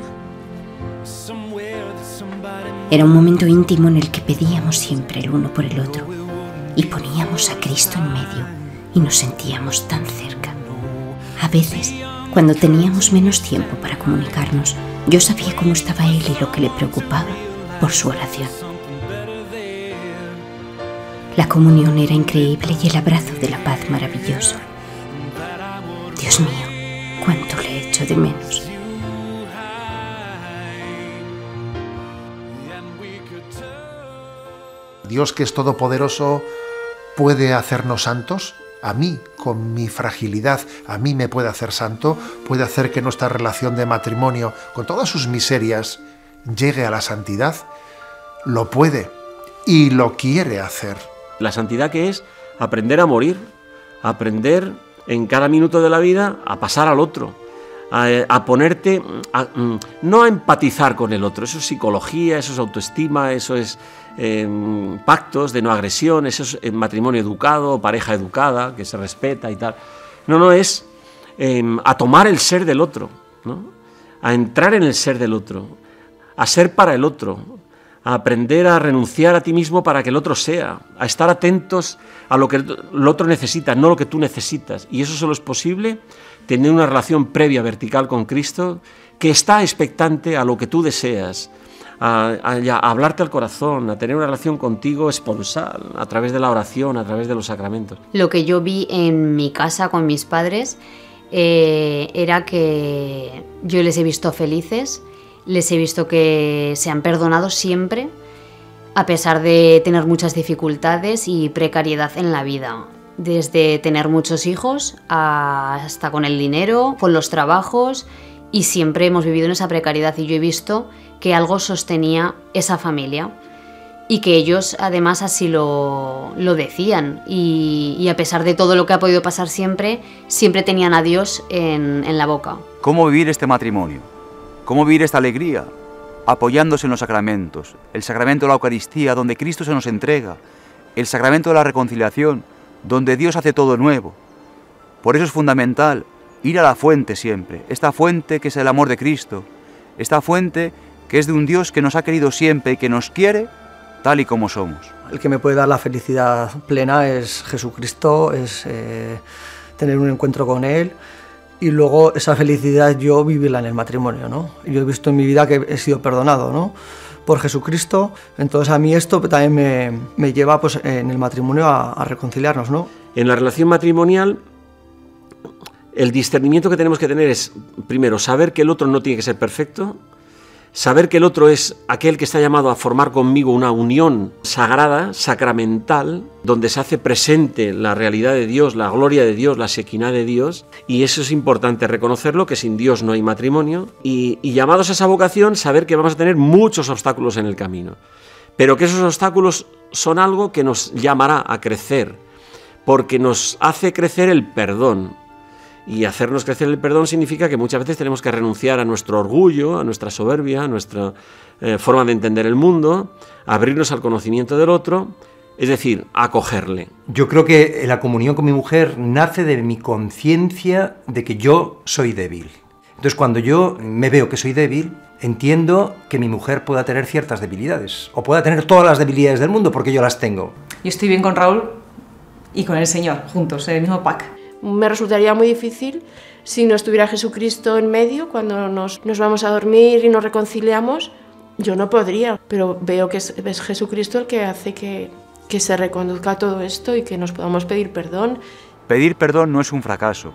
Era un momento íntimo en el que pedíamos siempre el uno por el otro y poníamos a Cristo en medio y nos sentíamos tan cerca. A veces, cuando teníamos menos tiempo para comunicarnos, yo sabía cómo estaba él y lo que le preocupaba por su oración. La comunión era increíble y el abrazo de la paz maravilloso. Dios mío, cuánto le echo de menos. Dios, que es todopoderoso, puede hacernos santos. A mí, con mi fragilidad, a mí me puede hacer santo, puede hacer que nuestra relación de matrimonio, con todas sus miserias, llegue a la santidad. Lo puede y lo quiere hacer. La santidad, que es aprender a morir, aprender en cada minuto de la vida a pasar al otro, a, a ponerte, a, no a empatizar con el otro, eso es psicología, eso es autoestima, eso es eh, pactos de no agresión, eso es matrimonio educado, pareja educada, que se respeta y tal. No, no, es eh, a tomar el ser del otro, ¿no? A entrar en el ser del otro, a ser para el otro, a aprender a renunciar a ti mismo para que el otro sea, a estar atentos a lo que el otro necesita, no lo que tú necesitas. Y eso solo es posible teniendo una relación previa vertical con Cristo que está expectante a lo que tú deseas, a, a, a hablarte al corazón, a tener una relación contigo esponsal, a través de la oración, a través de los sacramentos. Lo que yo vi en mi casa con mis padres eh, era que yo les he visto felices, les he visto que se han perdonado siempre, a pesar de tener muchas dificultades y precariedad en la vida. Desde tener muchos hijos hasta con el dinero, con los trabajos, y siempre hemos vivido en esa precariedad y yo he visto que algo sostenía esa familia y que ellos además así lo, lo decían y, y a pesar de todo lo que ha podido pasar siempre, siempre tenían a Dios en, en la boca. ¿Cómo vivir este matrimonio? ¿Cómo vivir esta alegría? Apoyándose en los sacramentos, el sacramento de la Eucaristía, donde Cristo se nos entrega, el sacramento de la reconciliación, donde Dios hace todo nuevo. Por eso es fundamental ir a la fuente siempre, esta fuente que es el amor de Cristo, esta fuente que es de un Dios que nos ha querido siempre y que nos quiere tal y como somos. El que me puede dar la felicidad plena es Jesucristo, es eh, tener un encuentro con Él. Y luego esa felicidad yo vivirla en el matrimonio, ¿no? Yo he visto en mi vida que he sido perdonado, ¿no? Por Jesucristo, entonces a mí esto también me, me lleva pues, en el matrimonio a, a reconciliarnos, ¿no? En la relación matrimonial, el discernimiento que tenemos que tener es, primero, saber que el otro no tiene que ser perfecto, saber que el otro es aquel que está llamado a formar conmigo una unión sagrada, sacramental, donde se hace presente la realidad de Dios, la gloria de Dios, la sequina de Dios, y eso es importante reconocerlo, que sin Dios no hay matrimonio, y, y llamados a esa vocación, saber que vamos a tener muchos obstáculos en el camino, pero que esos obstáculos son algo que nos llamará a crecer, porque nos hace crecer el perdón. Y hacernos crecer el perdón significa que muchas veces tenemos que renunciar a nuestro orgullo, a nuestra soberbia, a nuestra eh, forma de entender el mundo, abrirnos al conocimiento del otro, es decir, acogerle. Yo creo que la comunión con mi mujer nace de mi conciencia de que yo soy débil. Entonces, cuando yo me veo que soy débil, entiendo que mi mujer pueda tener ciertas debilidades, o pueda tener todas las debilidades del mundo, porque yo las tengo. Yo estoy bien con Raúl y con el Señor, juntos, en el mismo pack. Me resultaría muy difícil si no estuviera Jesucristo en medio, cuando nos, nos vamos a dormir y nos reconciliamos. Yo no podría, pero veo que es, es Jesucristo el que hace que, que se reconduzca todo esto y que nos podamos pedir perdón. Pedir perdón no es un fracaso,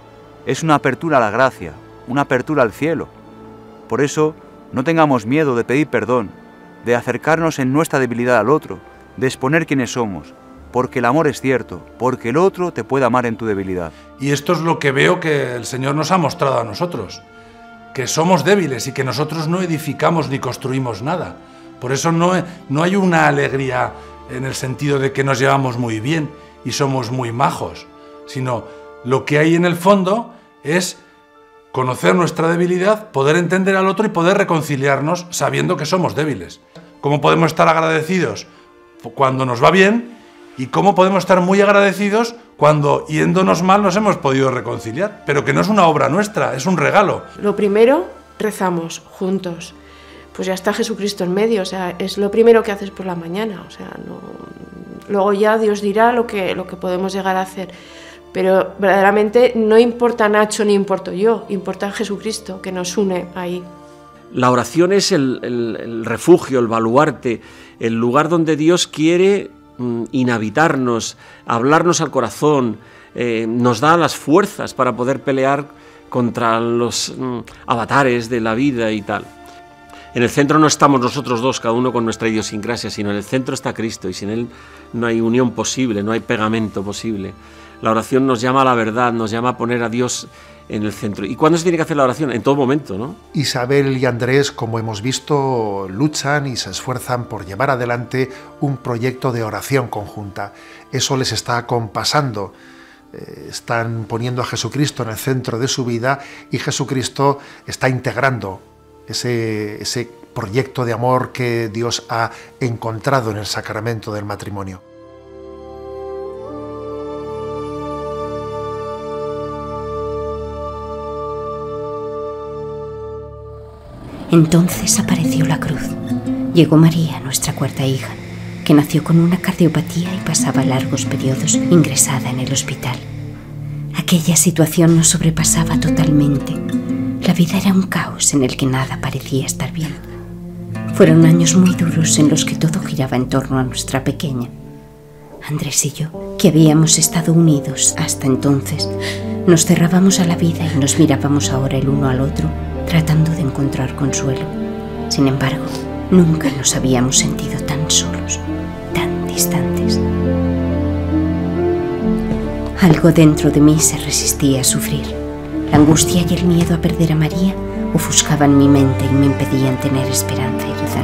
es una apertura a la gracia, una apertura al cielo. Por eso, no tengamos miedo de pedir perdón, de acercarnos en nuestra debilidad al otro, de exponer quiénes somos, porque el amor es cierto, porque el otro te puede amar en tu debilidad. Y esto es lo que veo que el Señor nos ha mostrado a nosotros, que somos débiles y que nosotros no edificamos ni construimos nada. Por eso no, no hay una alegría en el sentido de que nos llevamos muy bien y somos muy majos, sino lo que hay en el fondo es conocer nuestra debilidad, poder entender al otro y poder reconciliarnos sabiendo que somos débiles. ¿Cómo podemos estar agradecidos cuando nos va bien? ¿Y cómo podemos estar muy agradecidos cuando, yéndonos mal, nos hemos podido reconciliar? Pero que no es una obra nuestra, es un regalo. Lo primero, rezamos juntos. Pues ya está Jesucristo en medio, o sea, es lo primero que haces por la mañana. O sea, no... Luego ya Dios dirá lo que, lo que podemos llegar a hacer. Pero verdaderamente no importa Nacho ni importo yo, importa Jesucristo, que nos une ahí. La oración es el, el, el refugio, el baluarte, el lugar donde Dios quiere inhabitarnos, hablarnos al corazón, eh, nos da las fuerzas para poder pelear contra los mm, avatares de la vida y tal. En el centro no estamos nosotros dos, cada uno con nuestra idiosincrasia, sino en el centro está Cristo y sin Él no hay unión posible, no hay pegamento posible. La oración nos llama a la verdad, nos llama a poner a Dios en el centro. ¿Y cuándo se tiene que hacer la oración? En todo momento, ¿no? Isabel y Andrés, como hemos visto, luchan y se esfuerzan por llevar adelante un proyecto de oración conjunta. Eso les está acompasando eh, están poniendo a Jesucristo en el centro de su vida y Jesucristo está integrando ese, ese proyecto de amor que Dios ha encontrado en el sacramento del matrimonio. Entonces apareció la cruz. Llegó María, nuestra cuarta hija, que nació con una cardiopatía y pasaba largos periodos ingresada en el hospital. Aquella situación nos sobrepasaba totalmente. La vida era un caos en el que nada parecía estar bien. Fueron años muy duros en los que todo giraba en torno a nuestra pequeña. Andrés y yo, que habíamos estado unidos hasta entonces, nos cerrábamos a la vida y nos mirábamos ahora el uno al otro, tratando de encontrar consuelo. Sin embargo, nunca nos habíamos sentido tan solos, tan distantes. Algo dentro de mí se resistía a sufrir. La angustia y el miedo a perder a María ofuscaban mi mente y me impedían tener esperanza y rezar.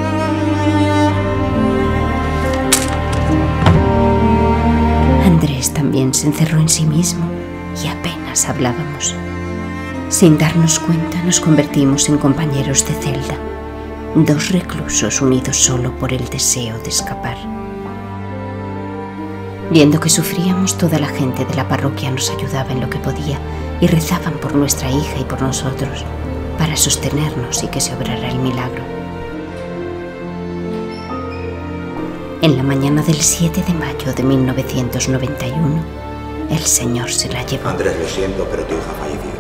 Andrés también se encerró en sí mismo y apenas hablábamos. Sin darnos cuenta, nos convertimos en compañeros de celda, dos reclusos unidos solo por el deseo de escapar. Viendo que sufríamos, toda la gente de la parroquia nos ayudaba en lo que podía y rezaban por nuestra hija y por nosotros, para sostenernos y que se obrara el milagro. En la mañana del siete de mayo de mil novecientos noventa y uno, el Señor se la llevó. Andrés, lo siento, pero tu hija ha fallecido.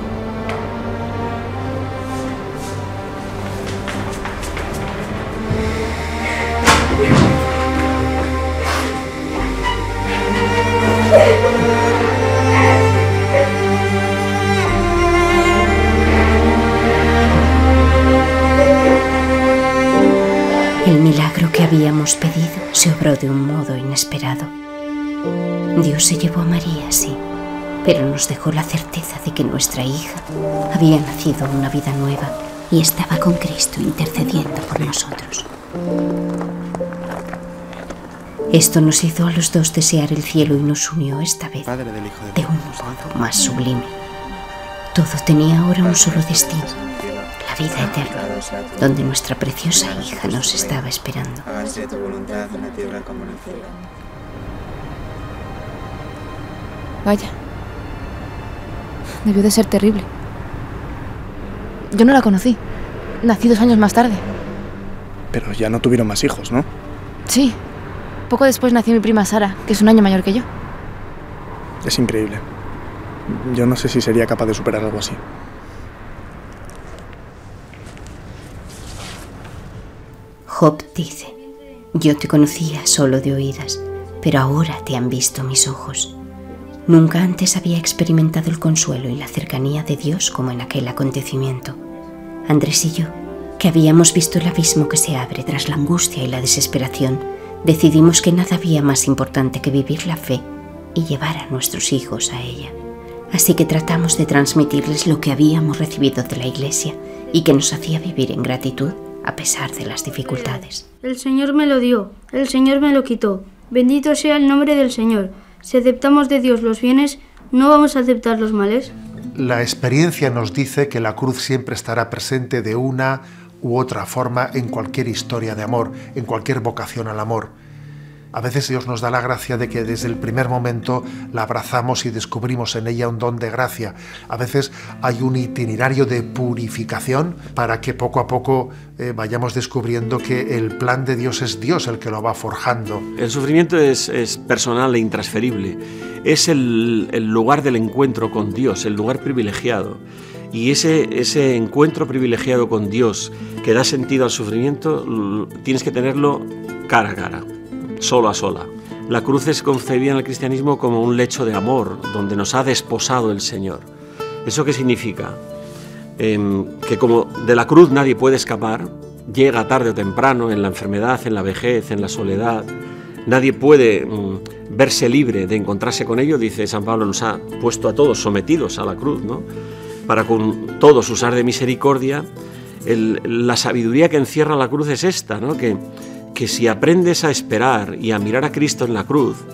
El milagro que habíamos pedido se obró de un modo inesperado. Dios se llevó a María, sí, pero nos dejó la certeza de que nuestra hija había nacido una vida nueva y estaba con Cristo intercediendo por nosotros. Esto nos hizo a los dos desear el cielo y nos unió esta vez de un modo más sublime. Todo tenía ahora un solo destino, la vida eterna, donde nuestra preciosa hija nos estaba esperando. Hágase tu voluntad en la tierra como en el cielo. Vaya, debió de ser terrible. Yo no la conocí, nací dos años más tarde. Pero ya no tuvieron más hijos, ¿no? Sí, poco después nació mi prima Sara, que es un año mayor que yo. Es increíble. Yo no sé si sería capaz de superar algo así. Job dice: yo te conocía solo de oídas, pero ahora te han visto mis ojos. Nunca antes había experimentado el consuelo y la cercanía de Dios como en aquel acontecimiento. Andrés y yo, que habíamos visto el abismo que se abre tras la angustia y la desesperación, decidimos que nada había más importante que vivir la fe y llevar a nuestros hijos a ella. Así que tratamos de transmitirles lo que habíamos recibido de la Iglesia y que nos hacía vivir en gratitud a pesar de las dificultades. El Señor me lo dio, el Señor me lo quitó. Bendito sea el nombre del Señor. Si aceptamos de Dios los bienes, ¿no vamos a aceptar los males? La experiencia nos dice que la cruz siempre estará presente de una u otra forma en cualquier historia de amor, en cualquier vocación al amor. A veces Dios nos da la gracia de que desde el primer momento la abrazamos y descubrimos en ella un don de gracia. A veces hay un itinerario de purificación para que poco a poco eh, vayamos descubriendo que el plan de Dios es Dios el que lo va forjando. El sufrimiento es, es personal e intransferible. Es el, el lugar del encuentro con Dios, el lugar privilegiado. Y ese, ese encuentro privilegiado con Dios que da sentido al sufrimiento, tienes que tenerlo cara a cara, solo a sola. La cruz es concebida en el cristianismo como un lecho de amor, donde nos ha desposado el Señor. ¿Eso qué significa? Eh, que como de la cruz nadie puede escapar, llega tarde o temprano, en la enfermedad, en la vejez, en la soledad, nadie puede mm, verse libre de encontrarse con ello. Dice San Pablo, nos ha puesto a todos sometidos a la cruz, ¿no? Para con todos usar de misericordia. El, la sabiduría que encierra la cruz es esta, ¿no? Que que si aprendes a esperar y a mirar a Cristo en la cruz,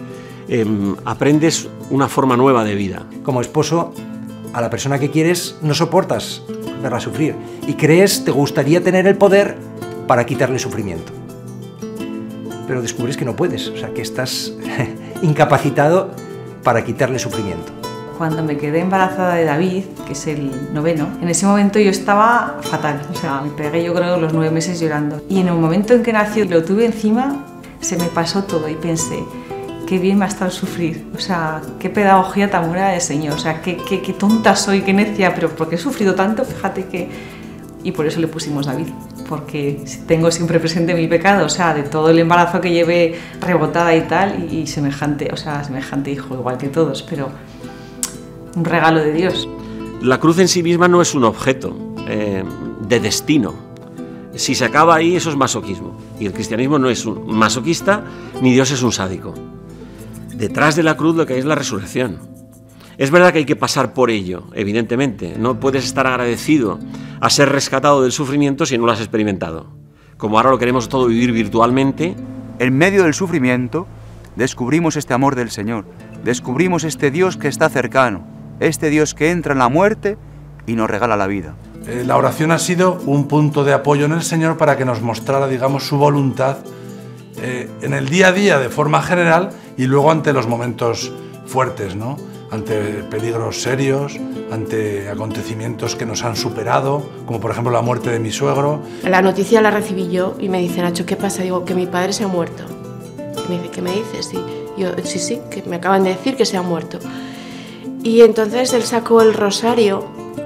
eh, aprendes una forma nueva de vida. Como esposo, a la persona que quieres no soportas verla sufrir y crees, te gustaría tener el poder para quitarle sufrimiento. Pero descubres que no puedes, o sea, que estás incapacitado para quitarle sufrimiento. Cuando me quedé embarazada de David, que es el noveno, en ese momento yo estaba fatal, o sea, me pegué yo creo los nueve meses llorando. Y en el momento en que nació y lo tuve encima, se me pasó todo y pensé, qué bien me ha estado sufrir, o sea, qué pedagogía tan buena del Señor, o sea, qué, qué, qué tonta soy, qué necia, pero porque he sufrido tanto, fíjate que... Y por eso le pusimos David, porque tengo siempre presente mi pecado, o sea, de todo el embarazo que llevé rebotada y tal, y, y semejante, o sea, semejante hijo, igual que todos, pero un regalo de Dios. La cruz en sí misma no es un objeto eh, de destino. Si se acaba ahí, eso es masoquismo. Y el cristianismo no es un masoquista, ni Dios es un sádico. Detrás de la cruz lo que hay es la resurrección. Es verdad que hay que pasar por ello, evidentemente. No puedes estar agradecido a ser rescatado del sufrimiento si no lo has experimentado. Como ahora lo queremos todo vivir virtualmente. En medio del sufrimiento, descubrimos este amor del Señor. Descubrimos este Dios que está cercano. Este Dios que entra en la muerte y nos regala la vida. Eh, la oración ha sido un punto de apoyo en el Señor para que nos mostrara, digamos, su voluntad eh, en el día a día de forma general y luego ante los momentos fuertes, ¿no? Ante peligros serios, ante acontecimientos que nos han superado, como por ejemplo la muerte de mi suegro. La noticia la recibí yo y me dice, Nacho, ¿qué pasa? Digo, que mi padre se ha muerto. Y me dice, ¿qué me dices? Y yo, sí, sí, que me acaban de decir que se ha muerto. Y entonces él sacó el rosario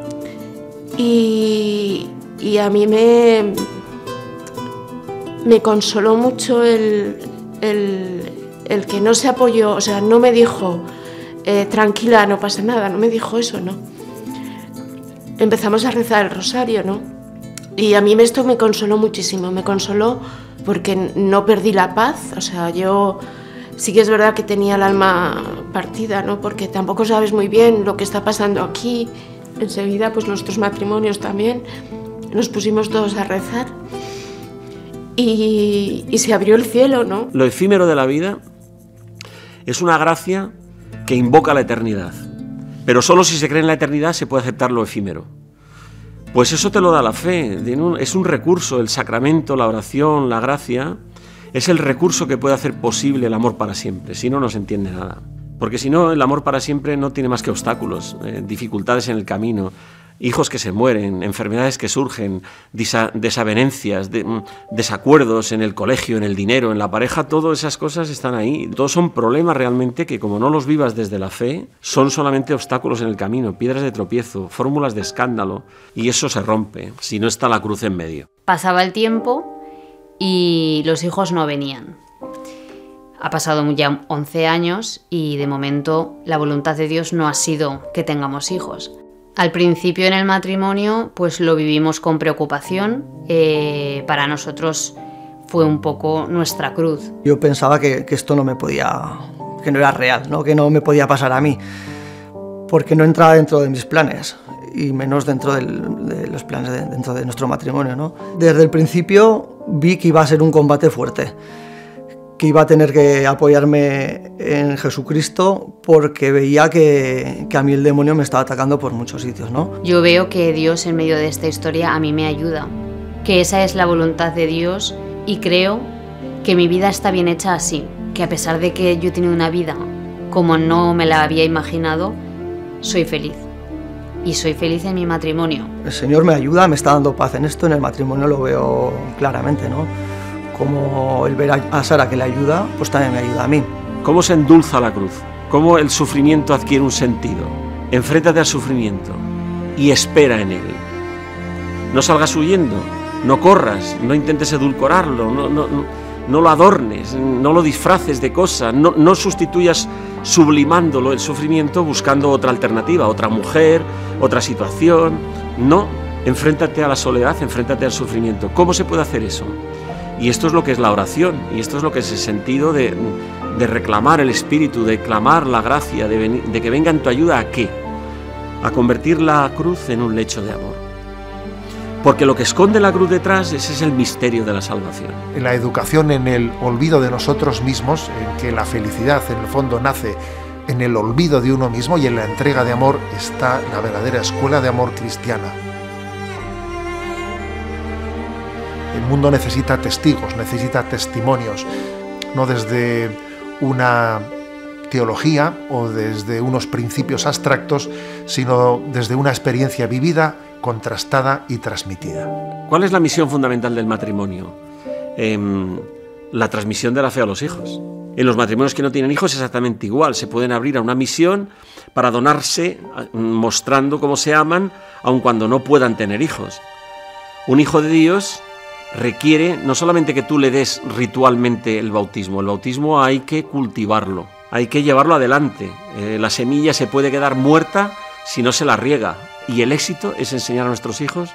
y, y a mí me, me consoló mucho el, el, el que no se apoyó, o sea, no me dijo, eh, tranquila, no pasa nada, no me dijo eso, ¿no? Empezamos a rezar el rosario, ¿no? Y a mí esto me consoló muchísimo, me consoló porque no perdí la paz, o sea, yo... Sí que es verdad que tenía el alma partida, ¿no? Porque tampoco sabes muy bien lo que está pasando aquí. Enseguida, pues nuestros matrimonios también. Nos pusimos todos a rezar y, y se abrió el cielo, ¿no? Lo efímero de la vida es una gracia que invoca la eternidad. Pero solo si se cree en la eternidad se puede aceptar lo efímero. Pues eso te lo da la fe. Es un recurso, el sacramento, la oración, la gracia... Es el recurso que puede hacer posible el amor para siempre, si no, no se entiende nada. Porque si no, el amor para siempre no tiene más que obstáculos, eh, dificultades en el camino, hijos que se mueren, enfermedades que surgen, desa desavenencias, de, desacuerdos en el colegio, en el dinero, en la pareja, todas esas cosas están ahí. Todos son problemas realmente que, como no los vivas desde la fe, son solamente obstáculos en el camino, piedras de tropiezo, fórmulas de escándalo, y eso se rompe si no está la cruz en medio. Pasaba el tiempo y los hijos no venían. Ha pasado ya once años y de momento la voluntad de Dios no ha sido que tengamos hijos. Al principio en el matrimonio pues lo vivimos con preocupación, eh, para nosotros fue un poco nuestra cruz. Yo pensaba que, que esto no me podía, que no era real, ¿no? Que no me podía pasar a mí, porque no entraba dentro de mis planes. Y menos dentro del, de los planes de, dentro de nuestro matrimonio, ¿no? Desde el principio vi que iba a ser un combate fuerte, que iba a tener que apoyarme en Jesucristo porque veía que, que a mí el demonio me estaba atacando por muchos sitios, ¿no? Yo veo que Dios en medio de esta historia a mí me ayuda, que esa es la voluntad de Dios y creo que mi vida está bien hecha así, que a pesar de que yo he tenido una vida como no me la había imaginado, soy feliz. Y soy feliz en mi matrimonio. El Señor me ayuda, me está dando paz en esto, en el matrimonio lo veo claramente, ¿no? Como el ver a Sara que le ayuda, pues también me ayuda a mí. ¿Cómo se endulza la cruz? ¿Cómo el sufrimiento adquiere un sentido? Enfréntate al sufrimiento y espera en él. No salgas huyendo, no corras, no intentes edulcorarlo, no, no, no, no lo adornes, no lo disfraces de cosas, no, no sustituyas sublimándolo el sufrimiento buscando otra alternativa, otra mujer, otra situación. No, enfréntate a la soledad, enfréntate al sufrimiento. ¿Cómo se puede hacer eso? Y esto es lo que es la oración, y esto es lo que es el sentido de, de reclamar el Espíritu, de clamar la gracia, de, venir, de que venga en tu ayuda. ¿A qué? A convertir la cruz en un lecho de amor. Porque lo que esconde la cruz detrás, ese es el misterio de la salvación. En la educación en el olvido de nosotros mismos, en que la felicidad en el fondo nace en el olvido de uno mismo y en la entrega de amor, está la verdadera escuela de amor cristiana. El mundo necesita testigos, necesita testimonios, no desde una teología o desde unos principios abstractos, sino desde una experiencia vivida, contrastada y transmitida. ¿Cuál es la misión fundamental del matrimonio? Eh, la transmisión de la fe a los hijos. En los matrimonios que no tienen hijos es exactamente igual. Se pueden abrir a una misión para donarse, mostrando cómo se aman, aun cuando no puedan tener hijos. Un hijo de Dios requiere no solamente que tú le des ritualmente el bautismo. El bautismo hay que cultivarlo, hay que llevarlo adelante. Eh, la semilla se puede quedar muerta si no se la riega. Y el éxito es enseñar a nuestros hijos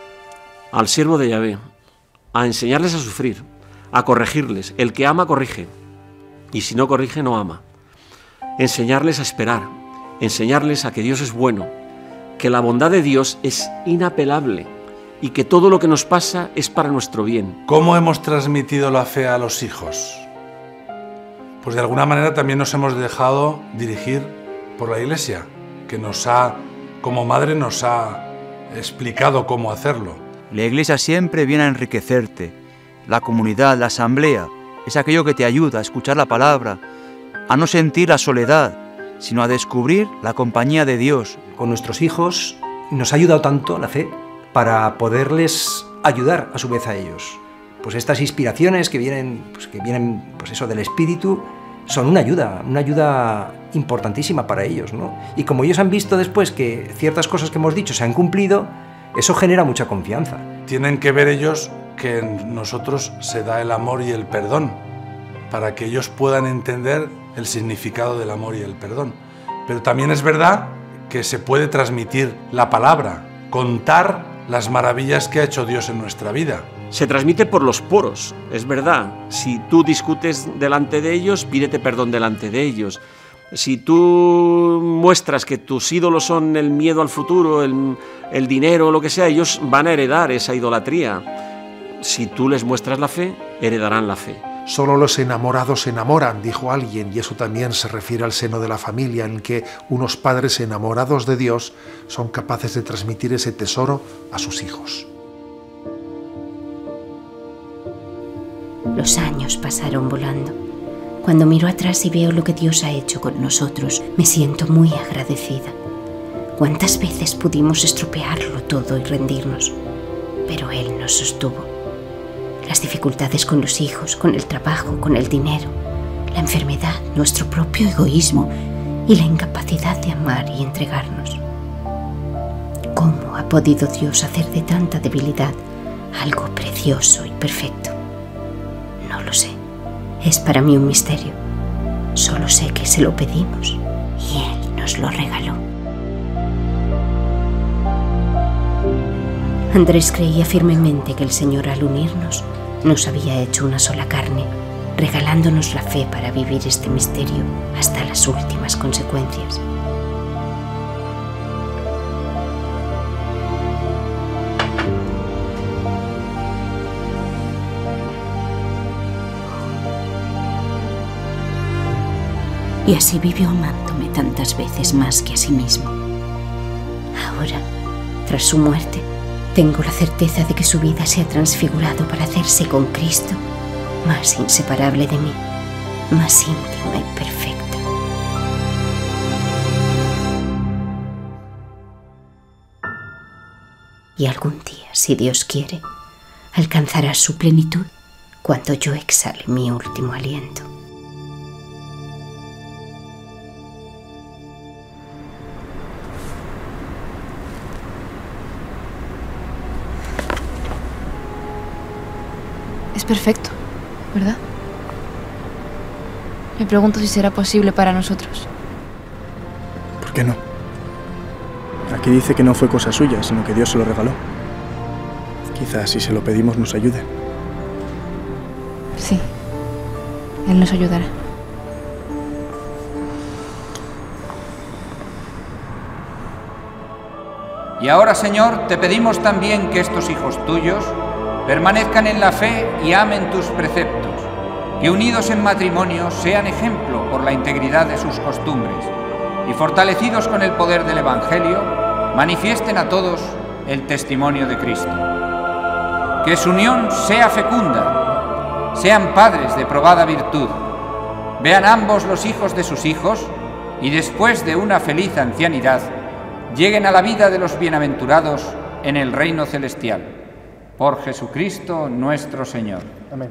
al siervo de Yahvé, a enseñarles a sufrir, a corregirles. El que ama, corrige. Y si no corrige, no ama. Enseñarles a esperar, enseñarles a que Dios es bueno, que la bondad de Dios es inapelable y que todo lo que nos pasa es para nuestro bien. ¿Cómo hemos transmitido la fe a los hijos? Pues de alguna manera también nos hemos dejado dirigir por la Iglesia, que nos ha, como madre, nos ha explicado cómo hacerlo. La Iglesia siempre viene a enriquecerte. La comunidad, la asamblea, es aquello que te ayuda a escuchar la palabra, a no sentir la soledad, sino a descubrir la compañía de Dios. Con nuestros hijos nos ha ayudado tanto la fe para poderles ayudar a su vez a ellos. Pues estas inspiraciones que vienen, pues que vienen, pues eso, del Espíritu, son una ayuda, una ayuda importantísima para ellos, ¿no? Y como ellos han visto después que ciertas cosas que hemos dicho se han cumplido, eso genera mucha confianza. Tienen que ver ellos que en nosotros se da el amor y el perdón, para que ellos puedan entender el significado del amor y el perdón. Pero también es verdad que se puede transmitir la palabra, contar las maravillas que ha hecho Dios en nuestra vida. Se transmite por los poros, es verdad. Si tú discutes delante de ellos, pídete perdón delante de ellos. Si tú muestras que tus ídolos son el miedo al futuro, el, el dinero, lo que sea, ellos van a heredar esa idolatría. Si tú les muestras la fe, heredarán la fe. Solo los enamorados se enamoran, dijo alguien, y eso también se refiere al seno de la familia, en que unos padres enamorados de Dios son capaces de transmitir ese tesoro a sus hijos. Los años pasaron volando. Cuando miro atrás y veo lo que Dios ha hecho con nosotros, me siento muy agradecida. ¿Cuántas veces pudimos estropearlo todo y rendirnos? Pero Él nos sostuvo. Las dificultades con los hijos, con el trabajo, con el dinero, la enfermedad, nuestro propio egoísmo y la incapacidad de amar y entregarnos. ¿Cómo ha podido Dios hacer de tanta debilidad algo precioso y perfecto? No lo sé. Es para mí un misterio. Solo sé que se lo pedimos y Él nos lo regaló. Andrés creía firmemente que el Señor, al unirnos, nos había hecho una sola carne, regalándonos la fe para vivir este misterio hasta las últimas consecuencias. Y así vivió amándome tantas veces más que a sí mismo. Ahora, tras su muerte, tengo la certeza de que su vida se ha transfigurado para hacerse con Cristo más inseparable de mí, más íntima y perfecta. Y algún día, si Dios quiere, alcanzará su plenitud cuando yo exhale mi último aliento. Es perfecto, ¿verdad? Me pregunto si será posible para nosotros. ¿Por qué no? Aquí dice que no fue cosa suya, sino que Dios se lo regaló. Quizás si se lo pedimos nos ayude. Sí, Él nos ayudará. Y ahora, Señor, te pedimos también que estos hijos tuyos permanezcan en la fe y amen tus preceptos, que unidos en matrimonio sean ejemplo por la integridad de sus costumbres y fortalecidos con el poder del Evangelio, manifiesten a todos el testimonio de Cristo. Que su unión sea fecunda, sean padres de probada virtud, vean ambos los hijos de sus hijos y después de una feliz ancianidad lleguen a la vida de los bienaventurados en el reino celestial. Por Jesucristo nuestro Señor. Amén.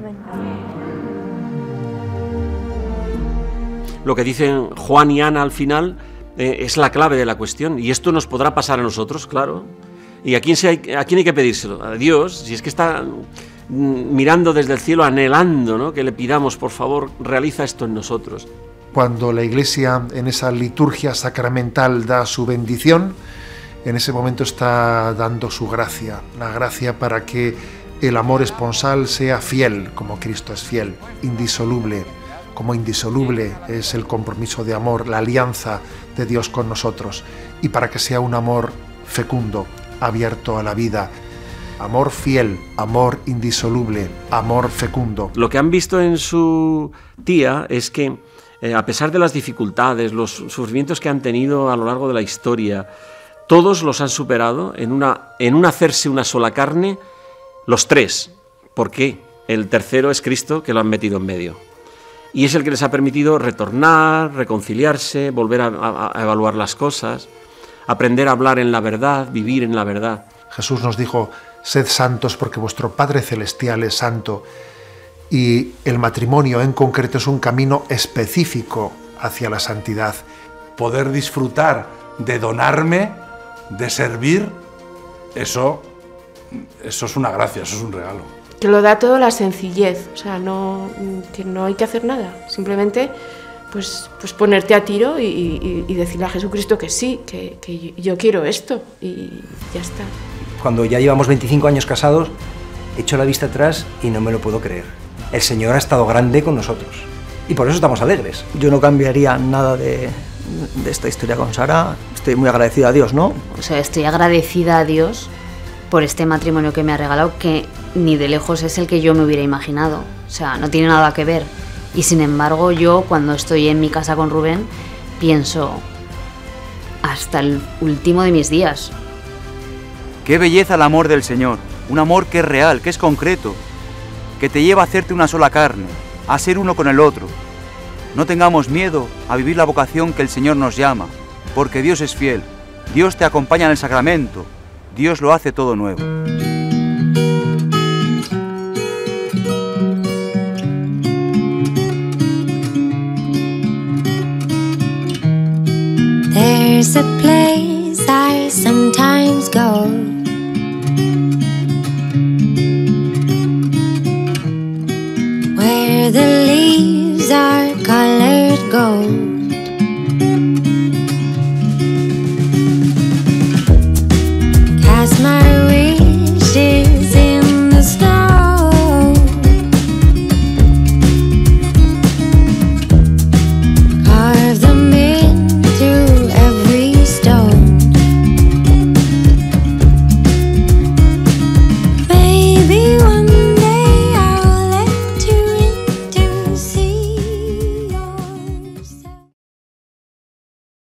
Lo que dicen Juan y Ana al final eh, es la clave de la cuestión. Y esto nos podrá pasar a nosotros, claro. ¿Y a quién, se hay, a quién hay que pedírselo? A Dios, si es que está mirando desde el cielo, anhelando, ¿no?, que le pidamos, por favor, realiza esto en nosotros. Cuando la Iglesia en esa liturgia sacramental da su bendición, en ese momento está dando su gracia, la gracia para que el amor esponsal sea fiel, como Cristo es fiel, indisoluble, como indisoluble es el compromiso de amor, la alianza de Dios con nosotros, y para que sea un amor fecundo, abierto a la vida. Amor fiel, amor indisoluble, amor fecundo. Lo que han visto en su tía es que, eh, a pesar de las dificultades, los sufrimientos que han tenido a lo largo de la historia, todos los han superado en, una, en un hacerse una sola carne, los tres. ¿Por qué? El tercero es Cristo, que lo han metido en medio. Y es el que les ha permitido retornar, reconciliarse, volver a, a, a evaluar las cosas, aprender a hablar en la verdad, vivir en la verdad. Jesús nos dijo: sed santos porque vuestro Padre Celestial es santo. Y el matrimonio en concreto es un camino específico hacia la santidad. Poder disfrutar de donarme, de servir, eso, eso es una gracia, eso es un regalo. Que lo da todo la sencillez, o sea, no, que no hay que hacer nada, simplemente pues, pues ponerte a tiro y, y, y decirle a Jesucristo que sí, que, que yo quiero esto y ya está. Cuando ya llevamos veinticinco años casados, echo la vista atrás y no me lo puedo creer. El Señor ha estado grande con nosotros y por eso estamos alegres. Yo no cambiaría nada de, de esta historia con Sara. Estoy muy agradecida a Dios, ¿no? O sea, estoy agradecida a Dios por este matrimonio que me ha regalado, que ni de lejos es el que yo me hubiera imaginado. O sea, no tiene nada que ver. Y sin embargo, yo cuando estoy en mi casa con Rubén, pienso hasta el último de mis días. Qué belleza el amor del Señor, un amor que es real, que es concreto, que te lleva a hacerte una sola carne, a ser uno con el otro. No tengamos miedo a vivir la vocación que el Señor nos llama, porque Dios es fiel, Dios te acompaña en el sacramento, Dios lo hace todo nuevo. There's a place I sometimes go, where the leaves are colored gold. Cast my